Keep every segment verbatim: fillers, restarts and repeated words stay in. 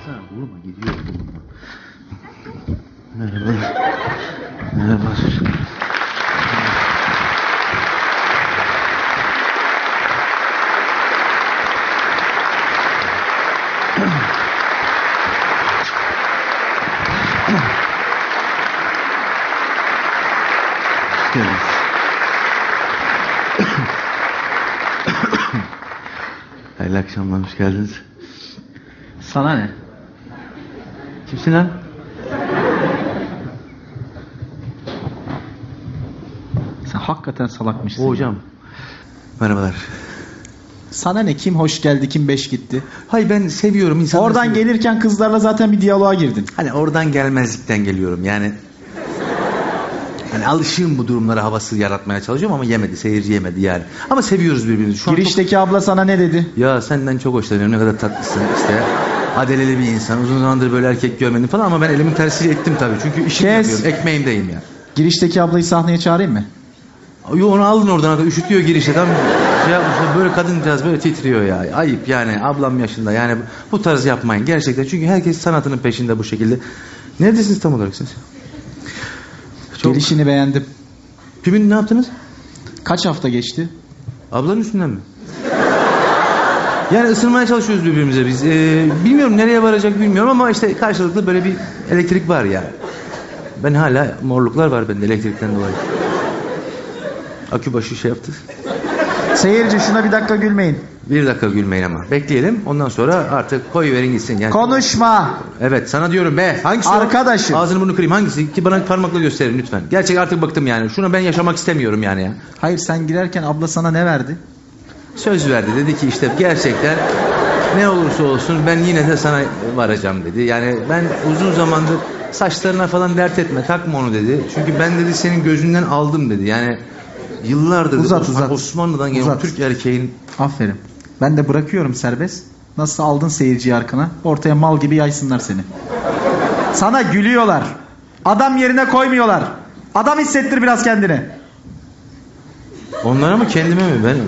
Baksana vurma gidiyor. Merhaba. Merhaba. Hayırlı akşamlar, hoş geldiniz. Sana ne? Kimsin lan? Sen hakikaten salakmışsın. O hocam. Merhabalar. Sana ne? Kim hoş geldi, kim beş gitti? Hayır, ben seviyorum insanları. Oradan seviyorum. gelirken kızlarla zaten bir diyaloğa girdin. Hani oradan gelmezlikten geliyorum yani. Hani alışığım bu durumlara, havası yaratmaya çalışıyorum ama yemedi, seyirci yemedi yani. Ama seviyoruz birbirimizi. Şu Girişteki çok... abla sana ne dedi? Ya senden çok hoşlanıyorum, ne kadar tatlısın işte. Adeleli bir insan, uzun zamandır böyle erkek görmedim falan ama ben elimin tersiyle ettim tabii. Çünkü işimi Kes. yapıyorum, ekmeğimdeyim ya. Girişteki ablayı sahneye çağırayım mı? Yo, onu alın oradan, üşütüyor girişte tam şey yapmışlar, böyle kadıncağız böyle titriyor ya. Ayıp yani, ablam yaşında yani, bu tarz yapmayın gerçekten. Çünkü herkes sanatının peşinde bu şekilde. Neredesiniz tam olarak siz? Çok... Gelişini beğendim. Kimin, ne yaptınız? Kaç hafta geçti? Ablanın üstünden mi? Yani ısınmaya çalışıyoruz birbirimize biz. Ee, bilmiyorum nereye varacak bilmiyorum ama işte karşılıklı böyle bir elektrik var ya. Ben hala morluklar var bende elektrikten dolayı. Akü başı şey yaptı. Seyirci şuna bir dakika gülmeyin. Bir dakika gülmeyin ama. Bekleyelim. Ondan sonra artık koyuverin gitsin. Yani... Konuşma. Evet, sana diyorum be. Hangisi arkadaşım? O? Ağzını burnunu kırayım. Hangisi? Ki bana parmakla gösterin lütfen. Gerçek artık bıktım yani. Şuna ben yaşamak istemiyorum yani ya. Hayır, sen girerken abla sana ne verdi? Söz verdi. Dedi ki işte gerçekten ne olursa olsun ben yine de sana varacağım dedi. Yani ben uzun zamandır saçlarına falan dert etme, takma onu dedi. Çünkü ben dedi senin gözünden aldım dedi. Yani yıllardır uzat, Osman, uzat. Osmanlı'dan gelen Türk erkeğin. Aferin. Ben de bırakıyorum serbest. Nasıl aldın seyirciyi arkana? Ortaya mal gibi yaysınlar seni. Sana gülüyorlar. Adam yerine koymuyorlar. Adam hissettir biraz kendini. Onlara mı kendime mi? Ben...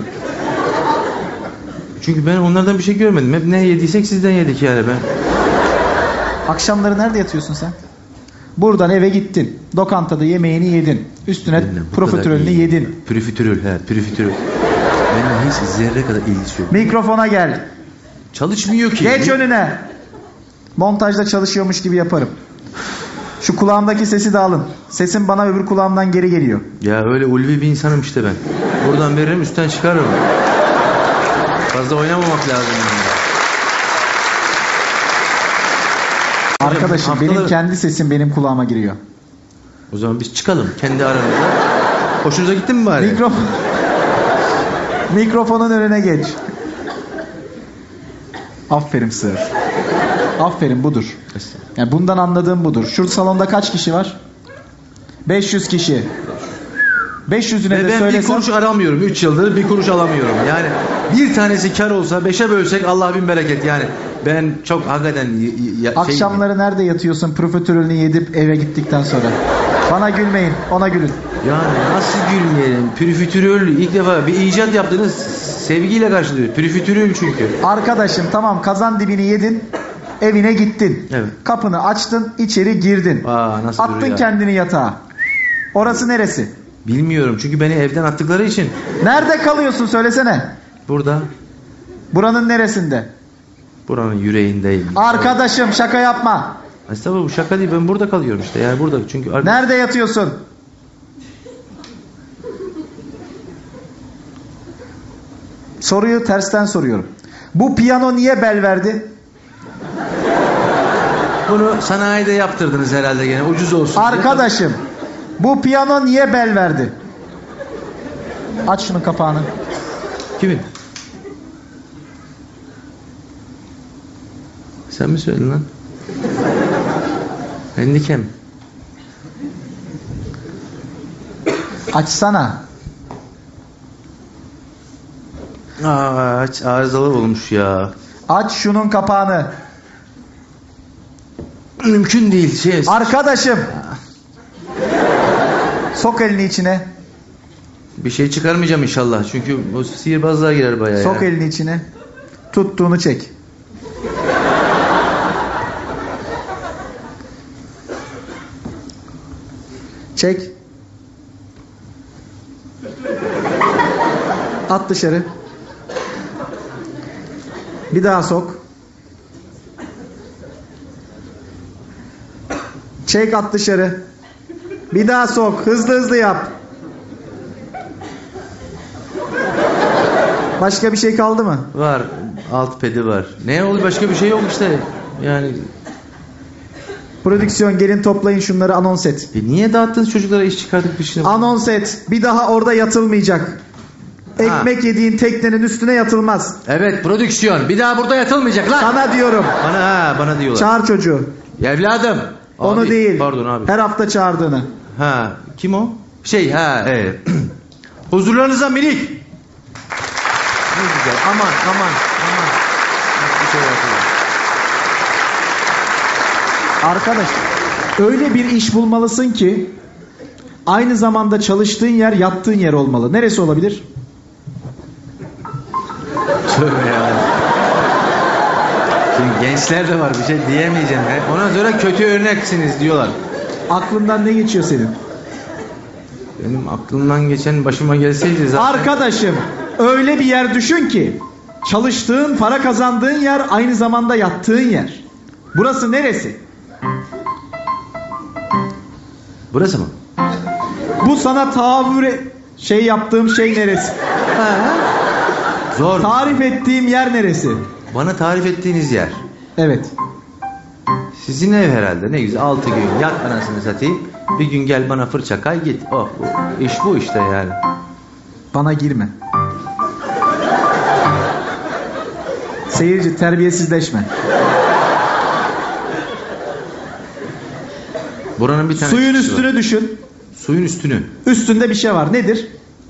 Çünkü ben onlardan bir şey görmedim. Hep ne yediysek sizden yedik yani ben. Akşamları nerede yatıyorsun sen? Buradan eve gittin. Lokantada yemeğini yedin. Üstüne profiterolünü yedin. Profiterol, he, profiterol. Benimle hiç zerre kadar ilgisi yok. Mikrofona gel. Çalışmıyor ki. Geç önüne. Montajda çalışıyormuş gibi yaparım. Şu kulağımdaki sesi de alın. Sesim bana öbür kulağımdan geri geliyor. Ya öyle ulvi bir insanım işte ben. Buradan veririm, üstten çıkarırım. Fazla oynamamak lazım yani. Arkadaşım haftalar... benim kendi sesim benim kulağıma giriyor. O zaman biz çıkalım kendi aramızda. Hoşunuza gitti mi bari? Mikrofon... Mikrofonun önüne geç. Aferin sığır. Aferin, budur. Yani bundan anladığım budur. Şu salonda kaç kişi var? beş yüz kişi. beş yüzüne Ve de ben söylesem... bir kuruş alamıyorum. üç yıldır bir kuruş alamıyorum. Yani bir tanesi kar olsa beşe bölsek Allah bin bereket yani. Ben çok hakikaten... Ya, Akşamları şey... nerede yatıyorsun profiterolünü yedip eve gittikten sonra? Bana gülmeyin, ona gülün. Yani nasıl gülmeyelim? Profiterol ilk defa bir icat yaptınız, sevgiyle karşılıyor. Profiterol çünkü. Arkadaşım tamam, kazan dibini yedin, evine gittin. Evet. Kapını açtın, içeri girdin. Aa, nasıl attın ya? kendini yatağa. Orası neresi? Bilmiyorum çünkü beni evden attıkları için. Nerede kalıyorsun söylesene. Burada. Buranın neresinde? Buranın yüreğindeyim. Arkadaşım şaka yapma. Aslında bu şaka değil, ben burada kalıyorum işte. Yani burada çünkü. Nerede yatıyorsun? Soruyu tersten soruyorum. Bu piyano niye bel verdi? Bunu sanayide yaptırdınız herhalde gene, ucuz olsun. Arkadaşım diye. Bu piyano niye bel verdi? Aç şunun kapağını. Kimin? Sen mi söyledin lan? Hendikem. Açsana. Aa, aç, arızalı olmuş ya. Aç şunun kapağını. Mümkün değil şey. Arkadaşım. Sok elini içine. Bir şey çıkarmayacağım inşallah. Çünkü o sihirbazlığa girer bayağı. Sok ya. elini içine. Tuttuğunu çek. Çek. At dışarı. Bir daha sok. Çek, at dışarı. Bir daha sok. Hızlı hızlı yap. Başka bir şey kaldı mı? Var. Alt pedi var. Ne oldu? Başka bir şey yok işte. Yani Prodüksiyon, gelin toplayın şunları, anons et. e niye dağıttınız çocuklara, iş çıkardık dışına? Anons et. Bir daha orada yatılmayacak. Ekmek yediğin teknenin üstüne yatılmaz. Evet, prodüksiyon. Bir daha burada yatılmayacak lan. Sana diyorum. Bana ha, bana diyorlar. Çağır çocuğu. Evladım. Onu Abi, değil. Pardon abi. Her hafta çağırdığını. Ha, kim o? Şey ha, evet. Huzurlarınıza minik. Ne güzel. Aman aman aman. Bir şey yapıyor. Arkadaş, öyle bir iş bulmalısın ki aynı zamanda çalıştığın yer yattığın yer olmalı. Neresi olabilir? Tövbe ya. Şimdi gençler de var, bir şey diyemeyeceğim. He. Ondan sonra kötü örneksiniz diyorlar. Aklından ne geçiyor senin? Benim aklımdan geçen başıma gelseydi zaten. Arkadaşım, öyle bir yer düşün ki çalıştığın, para kazandığın yer aynı zamanda yattığın yer. Burası neresi? Burası mı? Bu sana tahammül şey yaptığım şey neresi? Ha. Zor. Tarif ettiğim yer neresi? Bana tarif ettiğiniz yer. Evet. Sizin ev herhalde. Ne güzel. Altı gün yat anasını satayım. Bir gün gel bana fırça kay git. Oh, bu. İş bu işte yani. Bana girme. Seyirci, terbiyesizleşme. Buranın bir tane Suyun çıkışı üstünü var. düşün. Suyun üstünü. Üstünde bir şey var. Nedir?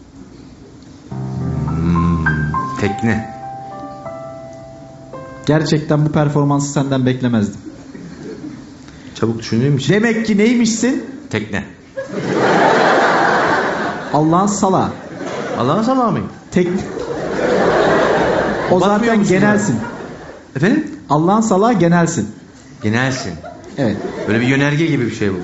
Hmm, tekne. Gerçekten bu performansı senden beklemezdim. Çabuk düşündüğüm için. Demek ki neymişsin? Tekne. Allah'ın salağı. Allah'ın salağı mıyım? Tekne. O Bakmıyor zaten musun genelsin. Efendim? Allah'ın salağı genelsin. Genelsin. Evet. Böyle bir yönerge gibi bir şey bu.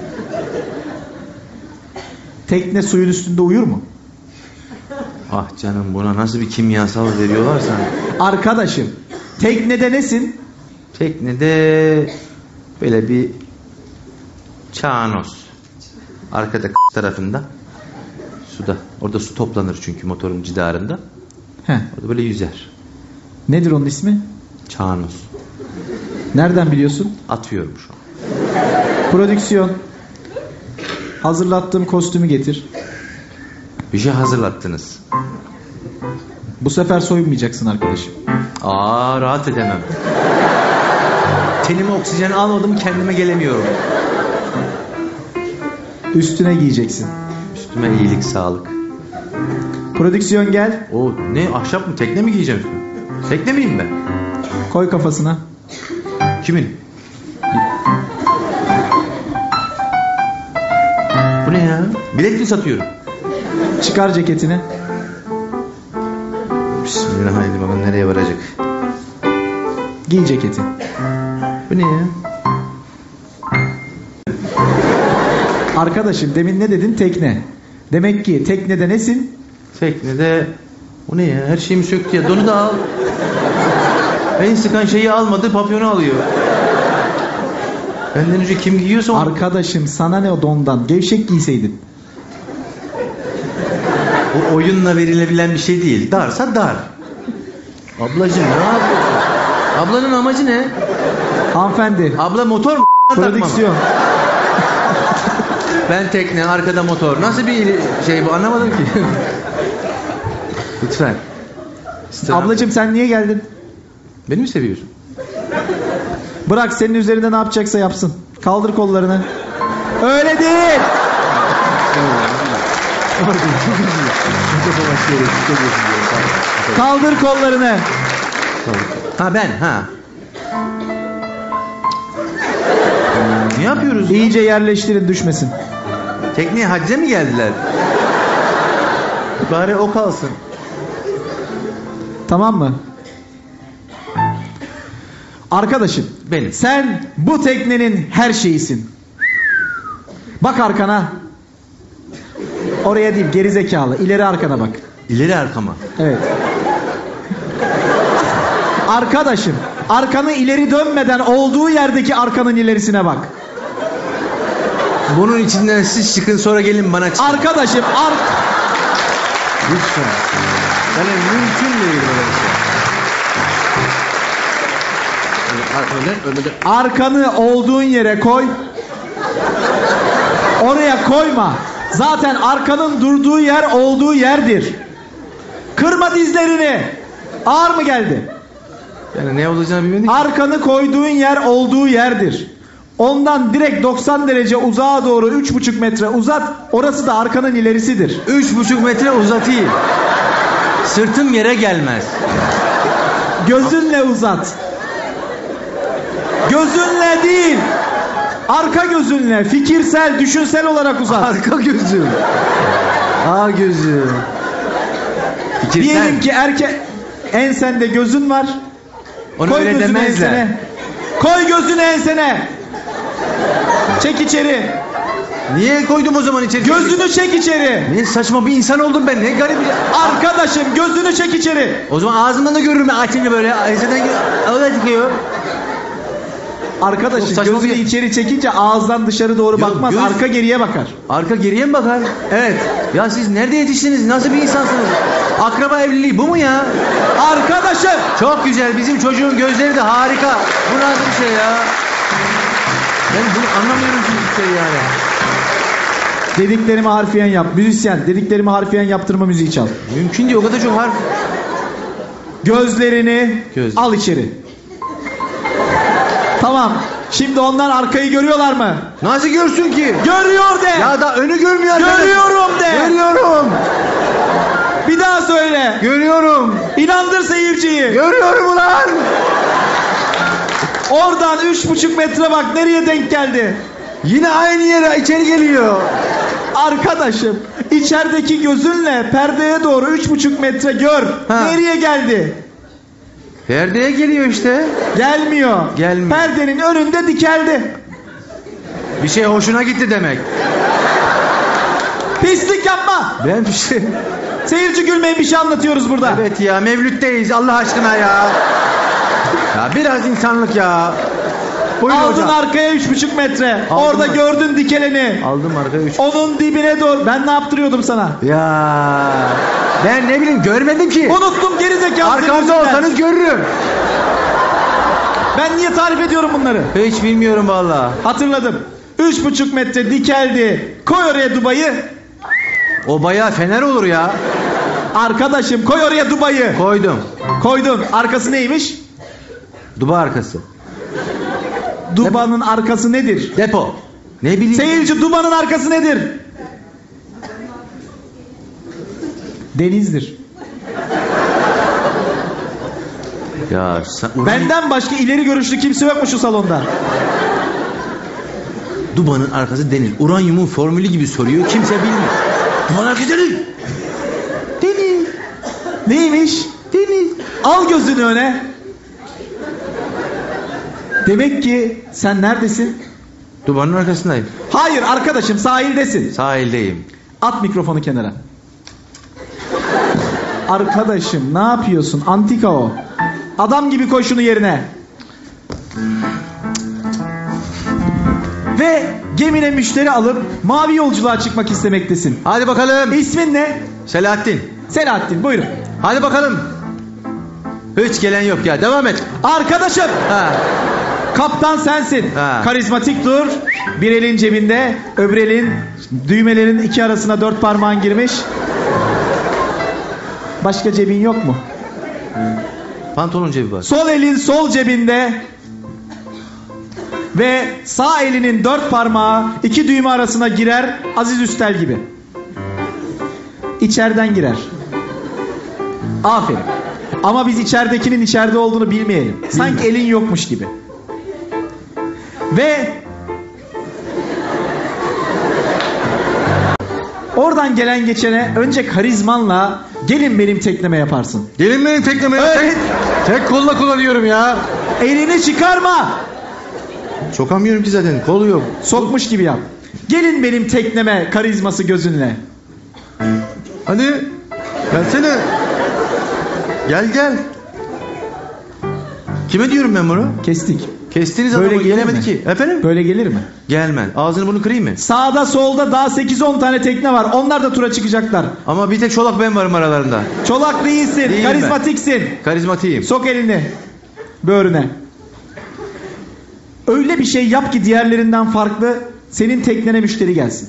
Tekne suyun üstünde uyur mu? Ah canım, buna nasıl bir kimyasal veriyorlar sana. Arkadaşım, teknede nesin? Teknede böyle bir çağanoz. Arkada tarafında. Suda. Orada su toplanır çünkü motorun cidarında. Heh. Orada böyle yüzer. Nedir onun ismi? Çağanoz. Nereden biliyorsun? Atıyorum şu an. Prodüksiyon. Hazırlattığım kostümü getir. Bir şey hazırlattınız. Bu sefer soyunmayacaksın arkadaşım. Aa, rahat edemem. Tenime oksijen almadım, kendime gelemiyorum. Üstüne giyeceksin. Üstüme iyilik, sağlık. Prodüksiyon gel. O ne, ahşap mı, tekne mi giyeceğim üstüme? Tekne miyim ben? Koy kafasına. Kimin? Bu ne ya? Bilet mi satıyorum? Çıkar ceketini. Bismillahirrahmanirrahim. Bakalım nereye varacak? Giy ceketi. Bu ne ya? Arkadaşım, demin ne dedin? Tekne. Demek ki teknede nesin? Teknede... O ne ya? Her şeyimi söktü ya. Donu da al. En sıkan şeyi almadı, papyonu alıyor. Benden önce kim giyiyorsa onu... Arkadaşım, sana ne o dondan? Gevşek giyseydin. O oyunla verilebilen bir şey değil. Darsa dar. Ablacığım ne yapıyorsun? Ablanın amacı ne? Hanımefendi. Abla motor mu? Prodüksiyon. Ben tekne, arkada motor. Nasıl bir şey bu, anlamadım ki. Lütfen. İstirham. Ablacığım, sen niye geldin? Beni mi seviyorsun? Bırak, senin üzerinde ne yapacaksa yapsın. Kaldır kollarını. Öyle değil. Kaldır kollarını. Ha ben ha. Ne yapıyoruz? İyice yerleştirin, düşmesin. Tekneye hacca mı geldiler? Bari o kalsın. Tamam mı? Arkadaşım, Benim. sen bu teknenin her şeyisin. Bak arkana. Oraya değil, geri zekalı. İleri arkana bak. İleri arkama. Evet. Arkadaşım, arkanı ileri dönmeden olduğu yerdeki arkanın ilerisine bak. Bunun içinden siz çıkın sonra gelin bana çıkın. Arkadaşım, ar Lütfen. Yani mümkün değil böyle bir şey. Öyle, öyle, öyle. arkanı olduğun yere koy. Oraya koyma. Zaten arkanın durduğu yer olduğu yerdir. Kırma dizlerini. Ağır mı geldi? Yani ne olacağını bilmedik. Arkanı koyduğun yer olduğu yerdir. Ondan direkt doksan derece uzağa doğru üç buçuk metre uzat. Orası da arkanın ilerisidir. Üç buçuk metre uzatayım. Sırtım yere gelmez. Gözünle uzat. Gözünle değil. Arka gözünle, fikirsel, düşünsel olarak uzat. Arka gözüm. Aa gözüm. Fikirsel. Diyelim ki erkek ensende gözün var. Onu Koy öyle gözünü demezler. ensene. Koy gözünü ensene. Çek içeri. Niye koydum o zaman içeri? Gözünü çek içeri. Ne saçma bir insan oldum ben. Ne garip bir... Arkadaşım gözünü çek içeri. O zaman ağzımdan da görürüm açınca böyle. Enseden öyle çıkıyor. Arkadaşım Çok saçma gözünü bir- içeri çekince ağızdan dışarı doğru Yok, bakmaz. göz- Arka geriye bakar. Arka geriye mi bakar? Evet. Ya siz nerede yetiştiniz? Nasıl bir insansınız? Akraba evliliği bu mu ya? Arkadaşım. Çok güzel. Bizim çocuğun gözleri de harika. Bu nasıl bir şey ya? Ben bunu anlamıyorum ki bir şey yani. Dediklerimi harfiyen yap. Müzisyen dediklerimi harfiyen yaptırma müziği çal. Mümkün değil. O kadar çok harf. Gözlerini Göz. al içeri. Tamam. Şimdi onlar arkayı görüyorlar mı? Nasıl görsün ki? Görüyor de. Ya da önü görmüyor. arkadaş. Görüyorum de. Görüyorum. Bir daha söyle. Görüyorum. İnandır seyirciyi. Görüyorum ulan. Oradan üç buçuk metre bak nereye denk geldi. Yine aynı yere içeri geliyor. Arkadaşım içerideki gözünle perdeye doğru üç buçuk metre gör. Ha. Nereye geldi? Perdeye geliyor işte. Gelmiyor. Gelmiyor. Perdenin önünde dikeldi. Bir şey hoşuna gitti demek. Pislik yapma. Ben bir şey... Seyirci gülmeyin, bir şey anlatıyoruz burada. Evet ya, mevlütteyiz Allah aşkına ya. Ya biraz insanlık ya. Buyurun Aldın hocam. arkaya üç buçuk metre. Aldım Orada mı? gördün dikeleni. Aldım arkaya üç. Onun dibine doğru. Ben ne yaptırıyordum sana? Ya ben ne bileyim görmedim ki. Unuttum geri zekalı. Arkamda olsanız görürüm. Ben niye tarif ediyorum bunları? Hiç bilmiyorum vallahi. Hatırladım. Üç buçuk metre dikeldi. Koy oraya dubayı. O bayağı fener olur ya. Arkadaşım koy oraya dubayı. Koydum. Koydun. Arkası neymiş? Duba arkası. Dubanın arkası nedir? Depo. Ne bileyim. Seyirci dubanın arkası nedir? Denizdir. Ya sen... Benden başka ileri görüşlü kimse yok mu şu salonda? Dubanın arkası deniz. Uranyumun formülü gibi soruyor. Kimse bilmiyor. Dubanın arkası deniz. Deniz. Neymiş? Deniz. Al gözünü öne. Demek ki sen neredesin? Dubanın arkasındayım. Hayır arkadaşım, sahildesin. Sahildeyim. At mikrofonu kenara. Arkadaşım ne yapıyorsun? Antika o. Adam gibi koy şunu yerine. Ve gemine müşteri alıp mavi yolculuğa çıkmak istemektesin. Hadi bakalım. İsmin ne? Selahattin. Selahattin, buyurun. Hadi bakalım. Hiç gelen yok ya. Devam et. Arkadaşım, Ha. kaptan sensin. Ha. Karizmatik dur. Bir elin cebinde, öbür elin düğmelerin iki arasına dört parmağın girmiş. Başka cebin yok mu? Pantolon cebi var. Sol elin sol cebinde ve sağ elinin dört parmağı iki düğme arasına girer, Aziz Üstel gibi. İçeriden girer. Aferin. Ama biz içeridekinin içeride olduğunu bilmeyelim. Sanki elin yokmuş gibi. Ve oradan gelen geçene önce karizmanla gelin benim tekleme yaparsın. Gelin benim teklemeye. Evet. Tek, tek kolla kullanıyorum ya. Elini çıkarma. Sokamıyorum ki zaten. Kolu yok. Sokmuş gibi yap. Gelin benim tekneme karizması gözünle. Hadi. Gelsene. Gel gel. Kime diyorum ben bunu? Kestik. Kestiniz Böyle adamı, gelir gelemedi mi? ki. Efendim? Böyle gelir mi? Gelmez. Ağzını bunu kırayım mı? Sağda solda daha sekiz on tane tekne var. Onlar da tura çıkacaklar. Ama bir tek Çolak ben varım aralarında. Çolak değilsin. Değilim karizmatiksin. Karizmatiyim. Sok elini böğrüne. Öyle bir şey yap ki diğerlerinden farklı senin teknene müşteri gelsin.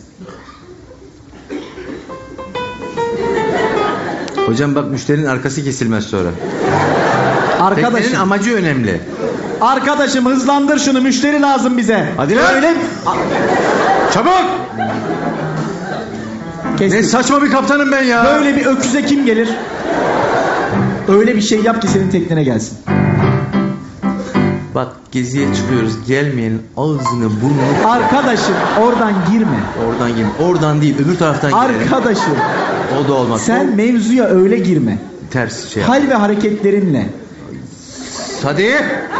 Hocam bak müşterinin arkası kesilmez sonra. Arkadaşım, Teknenin amacı önemli. arkadaşım hızlandır şunu, müşteri lazım bize. Hadi lan. Öyle Çabuk. Kestik. Ne saçma bir kaptanım ben ya. Böyle bir öküze kim gelir? Öyle bir şey yap ki senin teknene gelsin. Bak geziye çıkıyoruz. Gelmeyenin ağzını burnunu. Arkadaşım oradan girme. Oradan girme. Oradan değil öbür taraftan girelim. Arkadaşım O da olmaz. sen mevzuya öyle girme. Ters şey yap. Hal ve hareketlerinle. Hadi.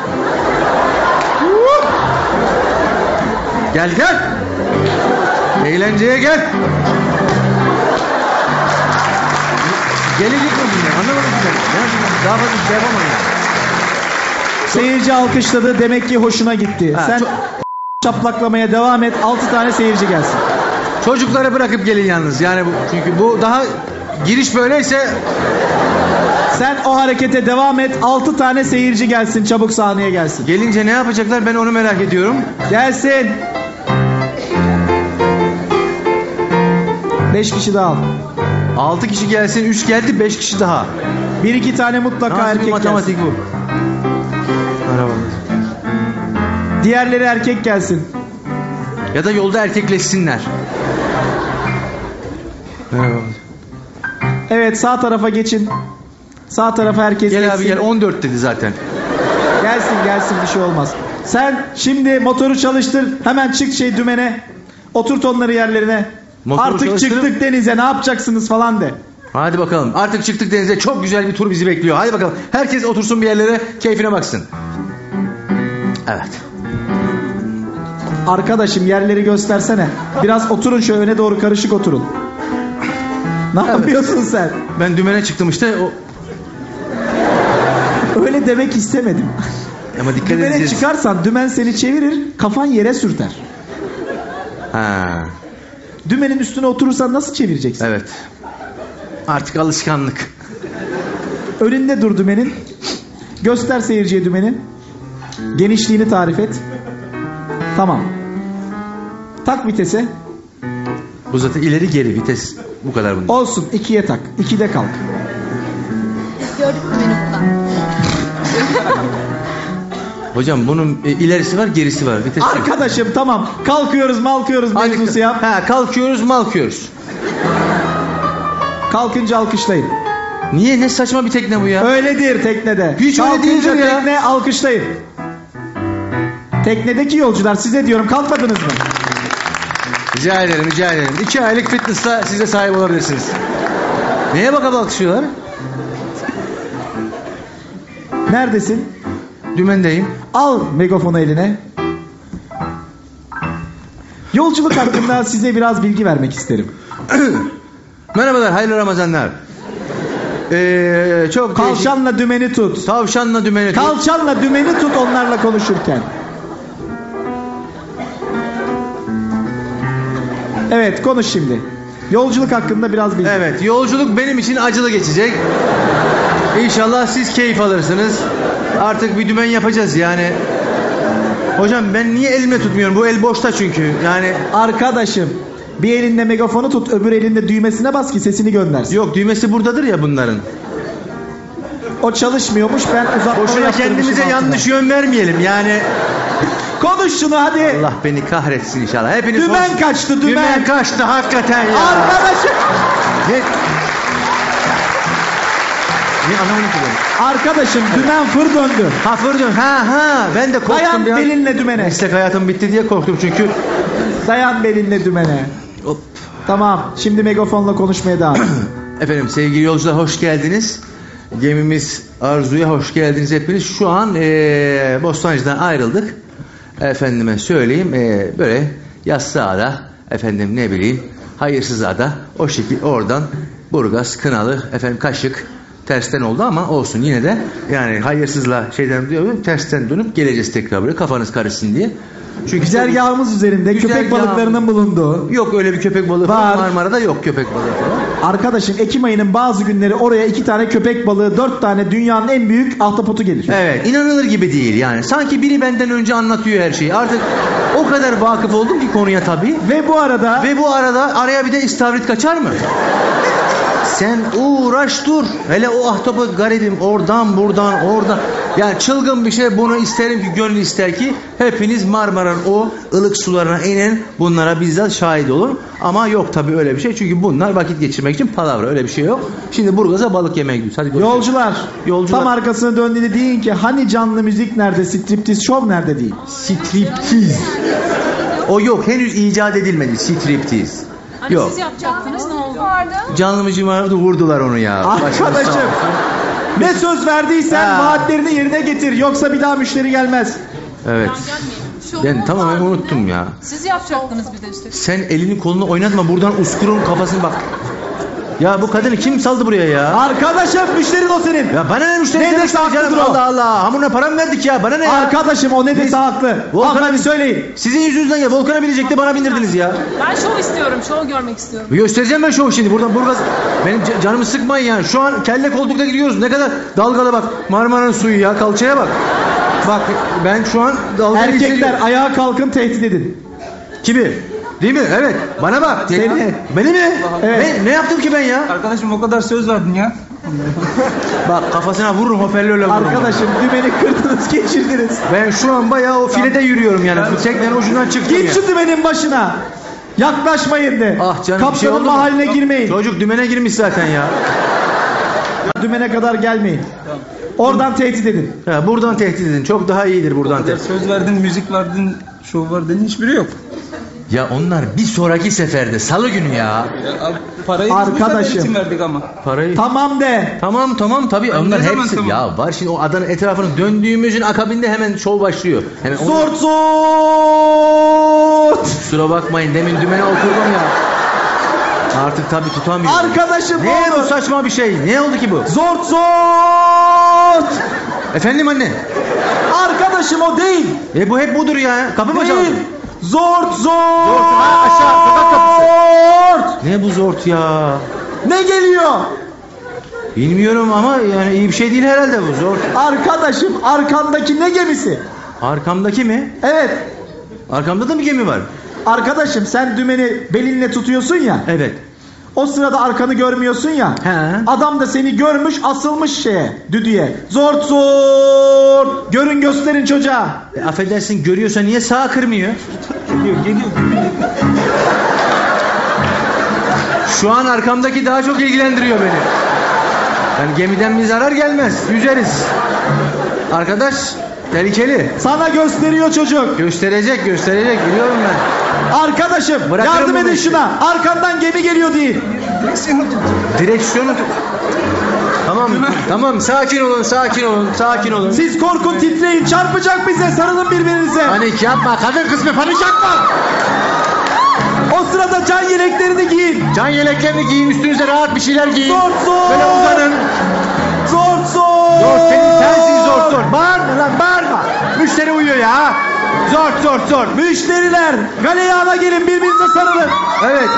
Gel gel. Eğlenceye gel. Gelecek mi bunlar? Anlamadım ki ben. Ben daha fazla bir şey yapamam ya. Seyirci alkışladı, demek ki hoşuna gitti. Ha, Sen çok- şaplaklamaya devam et, altı tane seyirci gelsin. Çocukları bırakıp gelin yalnız. Yani bu, çünkü bu daha giriş böyleyse Sen o harekete devam et, altı tane seyirci gelsin, çabuk sahneye gelsin. gelince ne yapacaklar ben onu merak ediyorum. Gelsin. Beş kişi daha al. Altı kişi gelsin, üç geldi, beş kişi daha. Bir iki tane mutlaka Nasıl bir erkek matematik gelsin. bu? Merhaba. Diğerleri erkek gelsin. Ya da yolda erkekleşsinler. Merhaba. Evet, sağ tarafa geçin. Sağ tarafa herkes Gel geçsin. abi gel, on dört dedi zaten. Gelsin gelsin, bir şey olmaz. Sen şimdi motoru çalıştır, hemen çık şey dümene. Oturt onları yerlerine. Motoru Artık çalıştırıp- çıktık denize, ne yapacaksınız falan de. Hadi bakalım. Artık çıktık denize. Çok güzel bir tur bizi bekliyor. Hadi bakalım. Herkes otursun bir yerlere. Keyfine baksın. Evet. Arkadaşım yerleri göstersene. Biraz oturun şöyle, öne doğru karışık oturun. Ne Evet. yapıyorsun sen? Ben dümene çıktım işte. O... Öyle demek istemedim. Ama dikkat Dümene edeceğiz. çıkarsan dümen seni çevirir, kafan yere sürter. Ha. Dümenin üstüne oturursan nasıl çevireceksin? Evet. Artık alışkanlık. Önünde dur dümenin. Göster seyirciye dümeni. Genişliğini tarif et. Tamam. Tak vitese. Bu zaten ileri geri vites. Bu kadar bunun. Olsun, ikiye tak. İkide kalk. Gördük mü beni buradan? Hocam bunun e, ilerisi var, gerisi var. Vites. Arkadaşım tamam. Kalkıyoruz malkıyoruz mevzusu yap. Ha, kalkıyoruz, malkıyoruz. Kalkınca alkışlayın. Niye? Ne saçma bir tekne bu ya? Öyledir teknede. Hiç öyle Kalkınca değildir ya. tekne alkışlayın. Teknedeki yolcular, size diyorum, kalkmadınız mı? Rica ederim, rica ederim. İki aylık fitness'la siz de sahip olabilirsiniz. Neye bakalım alkışlıyorlar? Neredesin? Dümendeyim. Al megafonu eline. Yolculuk hakkında size biraz bilgi vermek isterim. Merhabalar, hayırlı Ramazanlar. Ee, çok değişik- Kalçanla dümeni tut. Tavşanla dümeni tut. Kalçanla dümeni tut onlarla konuşurken. Evet, konuş şimdi. Yolculuk hakkında biraz bilgi. Evet, yolculuk benim için acılı geçecek. İnşallah siz keyif alırsınız. Artık bir dümen yapacağız yani. Hocam ben niye elimle tutmuyorum? Bu el boşta çünkü. Yani Arkadaşım, bir elinde megafonu tut, öbür elinde düğmesine bas ki sesini göndersin. yok, düğmesi buradadır ya bunların. O çalışmıyormuş, ben uzatma Boşuna yaptırmışım kendimize altına. yanlış yön vermeyelim. Yani Konuş şunu hadi. Allah beni kahretsin inşallah. Hepiniz Dümen hoş- kaçtı, dümen. Dümen kaçtı hakikaten ya. Arkadaşım. Ne? Ne anlamadım ki ben. Arkadaşım, dümen fır döndü. Ha fırdım. Ha ha. Ben de korktum Dayan bir an. belinle dümene. Meslek hayatım bitti diye korktum çünkü. Dayan belinle dümene. Hop. Tamam, şimdi megafonla konuşmaya devam et. Efendim sevgili yolcular hoş geldiniz. Gemimiz Arzu'ya hoş geldiniz hepiniz. Şu an ee, Bostancı'dan ayrıldık. Efendime söyleyeyim ee, böyle Yassıada efendim ne bileyim Hayırsızada o şekil oradan Burgaz, Kınalı, efendim Kaşık tersten oldu ama olsun yine de yani hayırsızla şeyden diyor tersten dönüp geleceğiz tekrar buraya kafanız karışsın diye. Çünkü Güzergahımız üzerinde Güzergah- köpek balıklarının bulunduğu. yok öyle bir köpek balığı Var. falan Marmara'da yok köpek balığı falan. Arkadaşım Ekim ayının bazı günleri oraya iki tane köpek balığı, dört tane dünyanın en büyük ahtapotu gelir. Evet inanılır gibi değil yani. Sanki biri benden önce anlatıyor her şeyi. Artık o kadar vakıf oldum ki konuya tabii. Ve bu arada Ve bu arada araya bir de istavrit kaçar mı? Sen uğraş dur. Hele o ahtapot garibim oradan buradan oradan. Yani çılgın bir şey bunu isterim ki gönül ister ki hepiniz Marmara'nın o ılık sularına inin bunlara bizzat şahit olun. Ama yok tabii öyle bir şey çünkü bunlar vakit geçirmek için palavra öyle bir şey yok. Şimdi Burgaz'a balık yemeye gidiyoruz. Hadi görüşürüz. yolcular, Yolcular. tam arkasına döndüğünde deyin ki hani canlı müzik nerede, striptiz şov nerede değil. Striptiz. O yok henüz icat edilmedi striptiz. Hani Yok. siz yapacaktınız ne oldu? Canlı müziği vardı vurdular onu ya. Başımız sağ Arkadaşım olsun. ne söz verdiysen Ha. vaatlerini yerine getir yoksa bir daha müşteri gelmez. Evet. Şov Ben tamamen vardı unuttum yine. ya. Siz yapacaktınız bir de üstelik. Sen elini kolunu oynatma buradan uskurun kafasını bak. Ya bu kadını kim saldı buraya ya? Arkadaşım müşterin o senin. Ya bana ne müşteri Ne demek dese canım? haklıdır o. Allah Allah. Hamuruna para mı verdik ya? Bana ne ya? Arkadaşım o ne dese Neyse. haklı. Volkan Hanımefendi abi- söyleyin. Sizin yüzünüzden ya Volkan'a binecekti bana bindirdiniz ya. Ben şov istiyorum. Şov görmek istiyorum. Göstereceğim ben şovu şimdi. Buradan Burgaz benim ca- canımı sıkmayın yani. Şu an kelle koldukta gidiyoruz. Ne kadar dalgalı bak. Marmara'nın suyu ya. Kalçaya bak. Bak ben şu an dalgalı Erkekler hissediyorum. ayağa kalkın tehdit edin. Kimi? Değil mi? Evet. Bana bak. Seni. Beni mi? Evet. Ne, ne yaptım ki ben ya? Arkadaşım o kadar söz verdin ya. Bak kafasına vururum hoparlörle vururum. Arkadaşım dümeni kırdınız geçirdiniz. Ben şu an bayağı o filede yürüyorum yani. Bu teknenin ucundan çıktım Git ya. şu dümenin başına. Yaklaşmayın de. Ah canım bir şey Kaptanın oldu mu? mahalline girmeyin. Çocuk dümene girmiş zaten ya. Dümene kadar gelmeyin. Oradan tehdit edin. Ya buradan tehdit edin. Çok daha iyidir buradan Kadar tehdit. söz verdin, müzik verdin, şov verdin, hiçbiri yok. Ya onlar bir sonraki seferde salı günü ya. Ya, al, parayı biz bu Arkadaşım. sefer için verdik ama. Parayı. Tamam de. Tamam tamam tabii Tamam, onlar ne zaman hepsi tamam? ya var şimdi o adanın etrafını döndüğümüzün akabinde hemen şov başlıyor. Hemen onu- Zort zort. Kusura bakmayın demin dümene oturdum ya. Artık tabii tutamıyorum. Arkadaşım Ne bu olur. saçma bir şey? Ne oldu ki bu? Zort zort. Efendim anne? Arkadaşım o değil. E bu hep budur ya. Kapı mı çaldı? Değil. Zort zort. Zort, ha, aşağı, sokak kapısı. Ne bu zort ya? Ne geliyor? Bilmiyorum ama yani iyi bir şey değil herhalde bu zort. Arkadaşım arkandaki ne gemisi? Arkamdaki mi? Evet. Arkamda da mı gemi var? Arkadaşım sen dümeni belinle tutuyorsun ya. Evet. O sırada arkanı görmüyorsun ya. He. Adam da seni görmüş asılmış şeye, düdüğe. Zort zort. Görün gösterin çocuğa. E, affedersin görüyorsa niye sağa kırmıyor? Geliyor, geliyor. Şu an arkamdaki daha çok ilgilendiriyor beni. Yani gemiden bir zarar gelmez. Yüzeriz. Arkadaş tehlikeli. Sana gösteriyor çocuk. Gösterecek gösterecek biliyorum ben. Arkadaşım Bırakırım yardım bunu edin işte. şuna. Arkandan gemi geliyor değil. Direksiyonu tut. Direksiyonu tut. Tamam tamam sakin olun sakin olun sakin olun. Siz korkun titreyin. Çarpacak bize. Sarılın birbirinize. Panik yapma kadın kısmı panik yapma. O sırada can yeleklerini giyin. Can yeleklerini giyin üstünüze rahat bir şeyler giyin. Zort zort. Böyle uzanın. Zort zort. Zor senin sensin zor zor. Bağırma lan bağırma. Müşteri uyuyor ya. Zor zor zor. Müşteriler galeyana gelin birbirinize sarılın. Evet.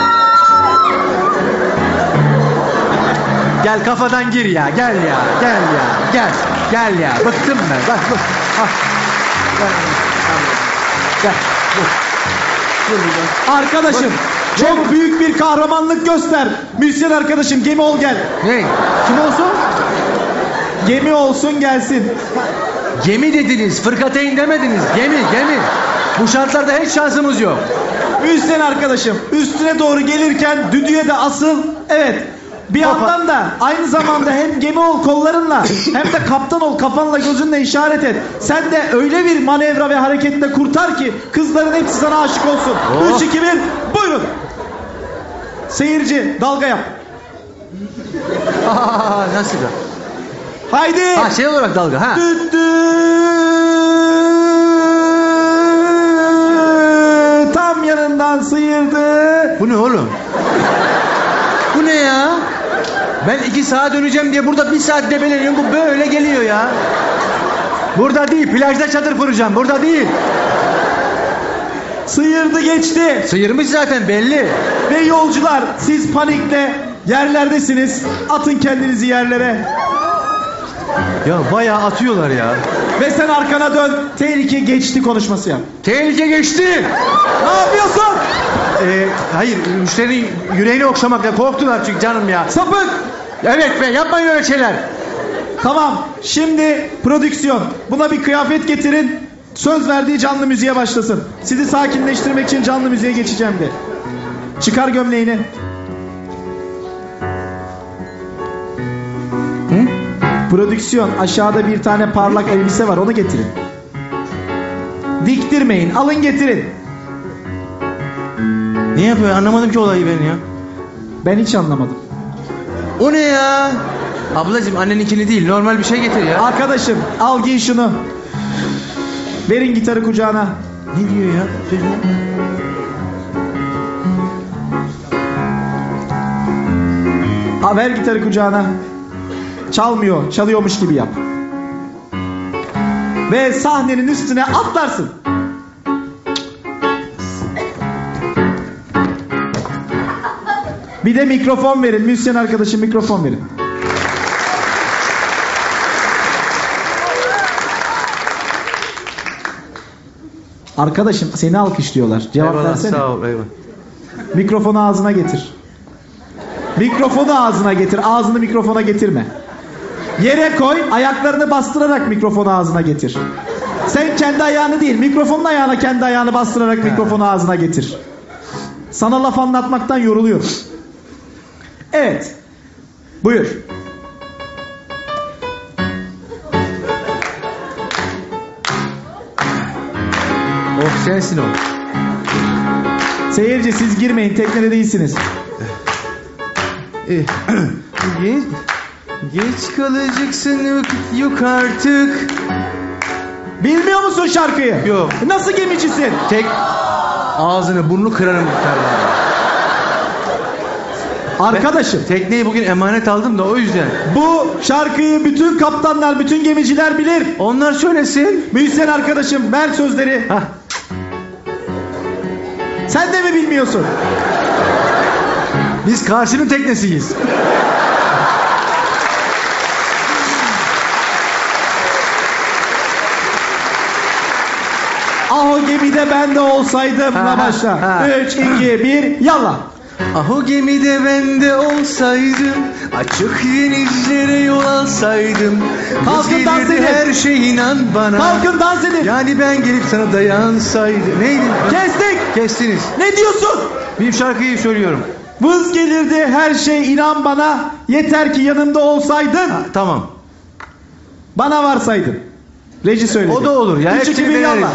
Gel kafadan gir ya. Gel ya. Gel ya. Gel. Gel ya. Bıktım ben. Bak bak. Ah. Gel. Gel. Dur. Dur burada. Arkadaşım çok büyük bir kahramanlık göster. Müzisyen arkadaşım gemi ol gel. Ne? Kim olsun? Gemi olsun gelsin. Gemi dediniz. Fırkateyn demediniz. Gemi gemi. Bu şartlarda hiç şansımız yok. Müzisyen arkadaşım üstüne doğru gelirken düdüğe de asıl. Evet. Bir Hopa. yandan da aynı zamanda hem gemi ol kollarınla hem de kaptan ol kafanla gözünle işaret et. Sen de öyle bir manevra ve hareketle kurtar ki kızların hepsi sana aşık olsun. Oh. üç iki bir buyurun. Seyirci dalga yap. Aa, nasıl da? Haydi. Ha şey olarak dalga ha. Düt düt. Tam yanından sıyırdı. Bu ne oğlum? Bu ne ya? Ben iki saat döneceğim diye burada bir saat debeleniyorum. Bu böyle geliyor ya. Burada değil. Plajda çadır kuracağım. Burada değil. Sıyırdı geçti. Sıyırmış zaten belli. Ve yolcular siz panikle yerlerdesiniz. Atın kendinizi yerlere. Ya bayağı atıyorlar ya. Ve sen arkana dön. Tehlike geçti konuşması yap. Tehlike geçti. Ne yapıyorsun? Ee, hayır müşterinin yüreğini okşamakla korktular çünkü canım ya. Sapık. Evet be yapmayın öyle şeyler. Tamam. Şimdi prodüksiyon. Buna bir kıyafet getirin. Söz verdiği canlı müziğe başlasın. Sizi sakinleştirmek için canlı müziğe geçeceğim de. Çıkar gömleğini. Hı? Prodüksiyon. Aşağıda bir tane parlak elbise var. Onu getirin. Diktirmeyin. Alın getirin. Ne yapıyor anlamadım ki olayı ben ya. Ben hiç anlamadım. O ne ya? Ablacığım anneninkini değil normal bir şey getir ya. Arkadaşım al giy şunu. Verin gitarı kucağına. Ne diyor ya? Ha, ver gitarı kucağına. Çalmıyor, çalıyormuş gibi yap. Ve sahnenin üstüne atlarsın. Bir de mikrofon verin. Müzisyen arkadaşım mikrofon verin. Arkadaşım seni alkışlıyorlar. Cevap Eyvallah, versene. sağ ol eyvallah. Mikrofonu ağzına getir. Mikrofonu ağzına getir. Ağzını mikrofona getirme. Yere koy. Ayaklarını bastırarak mikrofonu ağzına getir. Sen kendi ayağını değil, mikrofonun ayağına kendi ayağını bastırarak mikrofonu ağzına getir. Sana laf anlatmaktan yoruluyorum. Evet. Buyur. Oh sensin o. Seyirci siz girmeyin, teknede değilsiniz. Eh, geç, geç kalacaksın yok, yok artık. Bilmiyor musun şarkıyı? Yok. Nasıl gemicisin? Tek ağzını burnunu kırarım muhtemelen. Arkadaşım. Tekneyi bugün emanet aldım da o yüzden. Bu şarkıyı bütün kaptanlar, bütün gemiciler bilir. Onlar söylesin. Müzisyen arkadaşım ver sözleri. Hah. Sen de mi bilmiyorsun? Biz karşının teknesiyiz. Ah o gemide ben de olsaydım. Ha, Buna başla. ha. üç, iki, bir, yallah. Ah o gemide ben de olsaydım, açık denizlere yol alsaydım. Kalkın dans Gelirdi edin. her şey inan bana. Kalkın dans edin. Yani ben gelip sana dayansaydım. Neydi? Kestik. Kestiniz. Ne diyorsun? Bir şarkıyı söylüyorum. Vız gelirdi her şey inan bana. Yeter ki yanımda olsaydın. Ha, tamam. Bana varsaydın. Reji söyledi. O da olur ya, üç, iki, hepsini bir, deneriz. yallah.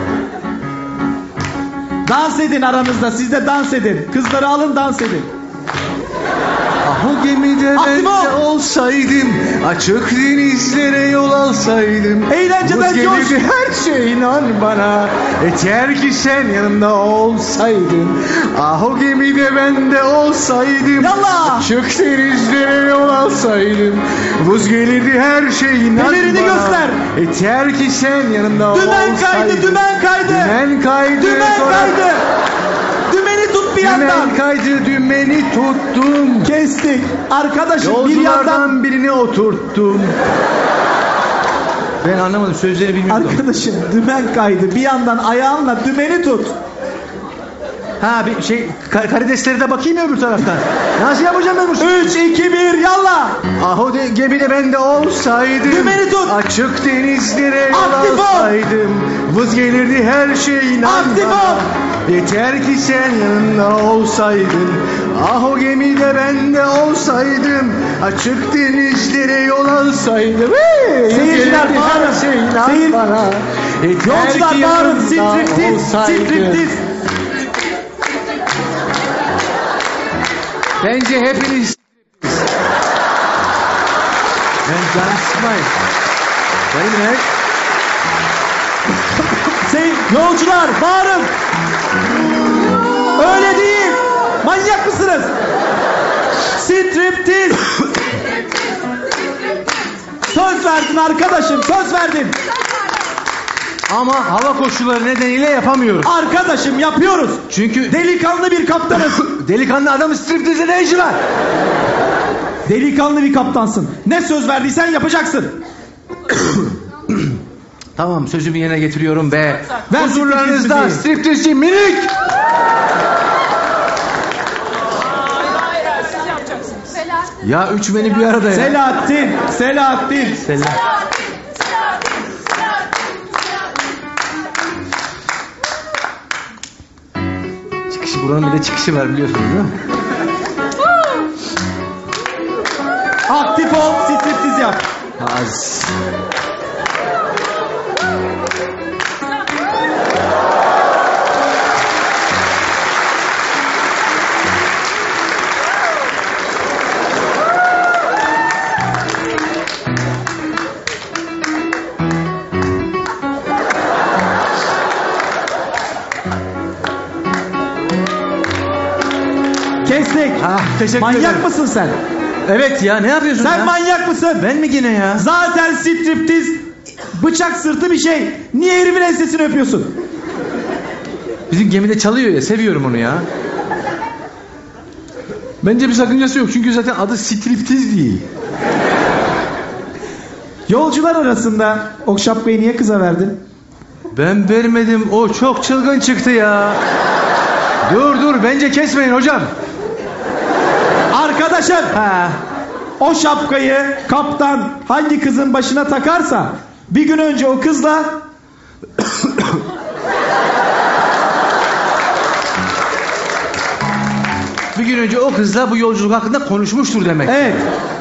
Dans edin aranızda. Siz de dans edin. Kızları alın dans edin. Ah o gemide ben Aktif ol. de olsaydım, açık denizlere yol alsaydım. Eğlenceden Vız gelirdi coş. her şey inan bana. Yeter ki sen yanımda olsaydın. Ah o gemide ben de olsaydım. Yallah. Açık denizlere yol alsaydım. Vız gelirdi her şey inan Ellerini bana. göster. Yeter ki sen yanımda Dümen olsaydın. kaydı, dümen kaydı. Dümen kaydı. Dümen sonra- kaydı. Dümeni tut bir yandan. Dümen kaydı, dümeni tuttum. Kestik. Arkadaşım bir Yolculardan yandan. birini oturttum. Ben anlamadım, sözleri bilmiyordum. Arkadaşım dümen kaydı. Bir yandan ayağınla dümeni tut. Ha bir şey, ka- karidesleri de bakayım ya öbür taraftan. Nasıl yapacağım ben bu? üç, iki, bir, yallah. Ah o de, gemide ben de olsaydım. Dümeni tut. Açık denizlere yol Aktif ol. alsaydım. Vız gelirdi her şey inan Aktif bana. ol. Yeter ki sen yanımda olsaydın. Ah o gemide ben de olsaydım. Açık denizlere yol alsaydım. Hey, Seyirciler gelirdi bağırın. her şey inan Seyir- bana. Yeter Yolcular ki bağırın. yanımda Striptiz. olsaydın. Striptiz. Bence hepiniz. Ben canım sıkmayın. Benim her... Sey yolcular bağırın. Öyle değil. Manyak mısınız? Striptiz. verdin arkadaşım, söz verdin. Ama hava koşulları nedeniyle yapamıyoruz. Arkadaşım yapıyoruz. Çünkü Delikanlı bir kaptanız. delikanlı adam striptizde ne işi var? Delikanlı bir kaptansın. Ne söz verdiysen yapacaksın. Tamam, sözümü yerine getiriyorum be. Ver Huzurlarınızda striptiz müziği. striptizci minik. Hayır hayır hayır siz yapacaksınız. Ya üç beni bir arada ya. Selahattin, Selahattin. Selam. Çıkışı, buranın bir de çıkışı var biliyorsunuz değil mi? Aktif ol, striptiz yap. Az. Kestik. Ah, teşekkür Manyak ederim. mısın sen? Evet ya, ne yapıyorsun Sen ya? manyak mısın? Ben mi yine ya? Zaten striptiz bıçak sırtı bir şey. Niye herimin ensesini öpüyorsun? Bizim gemide çalıyor ya, seviyorum onu ya. Bence bir sakıncası yok çünkü zaten adı striptiz değil. Yolcular arasında o şapkayı niye kıza verdin? Ben vermedim, o çok çılgın çıktı ya. Dur dur, bence kesmeyin hocam. Arkadaşım, Ha. o şapkayı kaptan hangi kızın başına takarsa bir gün önce o kızla Bir gün önce o kızla bu yolculuk hakkında konuşmuştur demek. evet.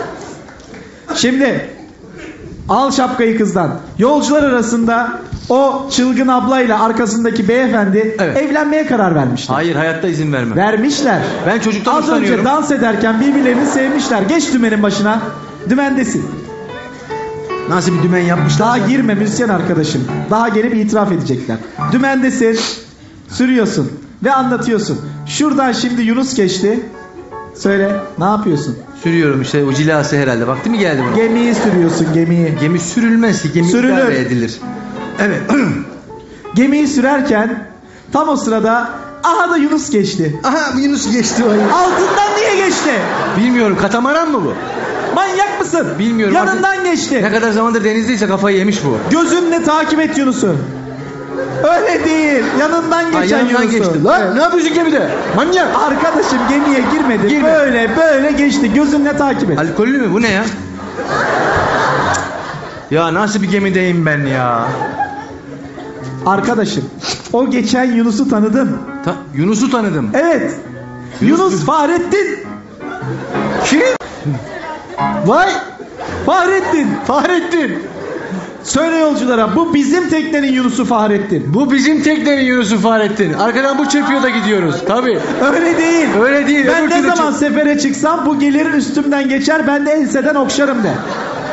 Şimdi al şapkayı kızdan. Yolcular arasında o çılgın ablayla arkasındaki beyefendi Evet. evlenmeye karar vermişler. Hayır, hayatta izin vermem. Vermişler. Ben çocuktan Az önce hoşlanıyorum. dans ederken birbirlerini sevmişler. Geç dümenin başına. Dümendesin. Nasıl bir dümen yapmışlar? Daha girme müzisyen arkadaşım. Daha gelip itiraf edecekler. Dümendesin. Sürüyorsun. Ve anlatıyorsun. Şuradan şimdi Yunus geçti. Söyle. Ne yapıyorsun? Sürüyorum işte, o cilası herhalde. Vakti mi geldi buna? Gemiyi sürüyorsun, gemiyi. Gemi sürülmez ki, gemi Sürülür. idare edilir. Evet. Gemiyi sürerken tam o sırada aha da Yunus geçti. Aha, Yunus geçti o. Altından niye geçti? Bilmiyorum, katamaran mı bu? Manyak mısın? Bilmiyorum. Yanından Artık geçti. ne kadar zamandır denizdeyse kafayı yemiş bu. Gözünle takip et Yunus'u. Öyle değil. Yanından Ha, geçen yanından Yunus'u. geçti. Lan Evet. ne yapıyorsun gemide? Manyak. Arkadaşım gemiye girmedi. Girme. Böyle böyle geçti. Gözünle takip et. Alkollü mü? Bu ne ya? Ya nasıl bir gemideyim ben ya? Arkadaşım o geçen Yunus'u tanıdın. Ta- Yunus'u tanıdım. Evet. Yunus- Yunus Fahrettin. Kim? Vay. Fahrettin. Fahrettin. Söyle yolculara bu bizim teknenin Yunus'u Fahrettin. Bu bizim teknenin Yunus'u Fahrettin. Arkadan bu çöpüyor da gidiyoruz. Tabii. Öyle değil. Öyle değil. Ben öbür ne türlü zaman çöp- sefere çıksam bu gelir üstümden geçer, ben de enseden okşarım de.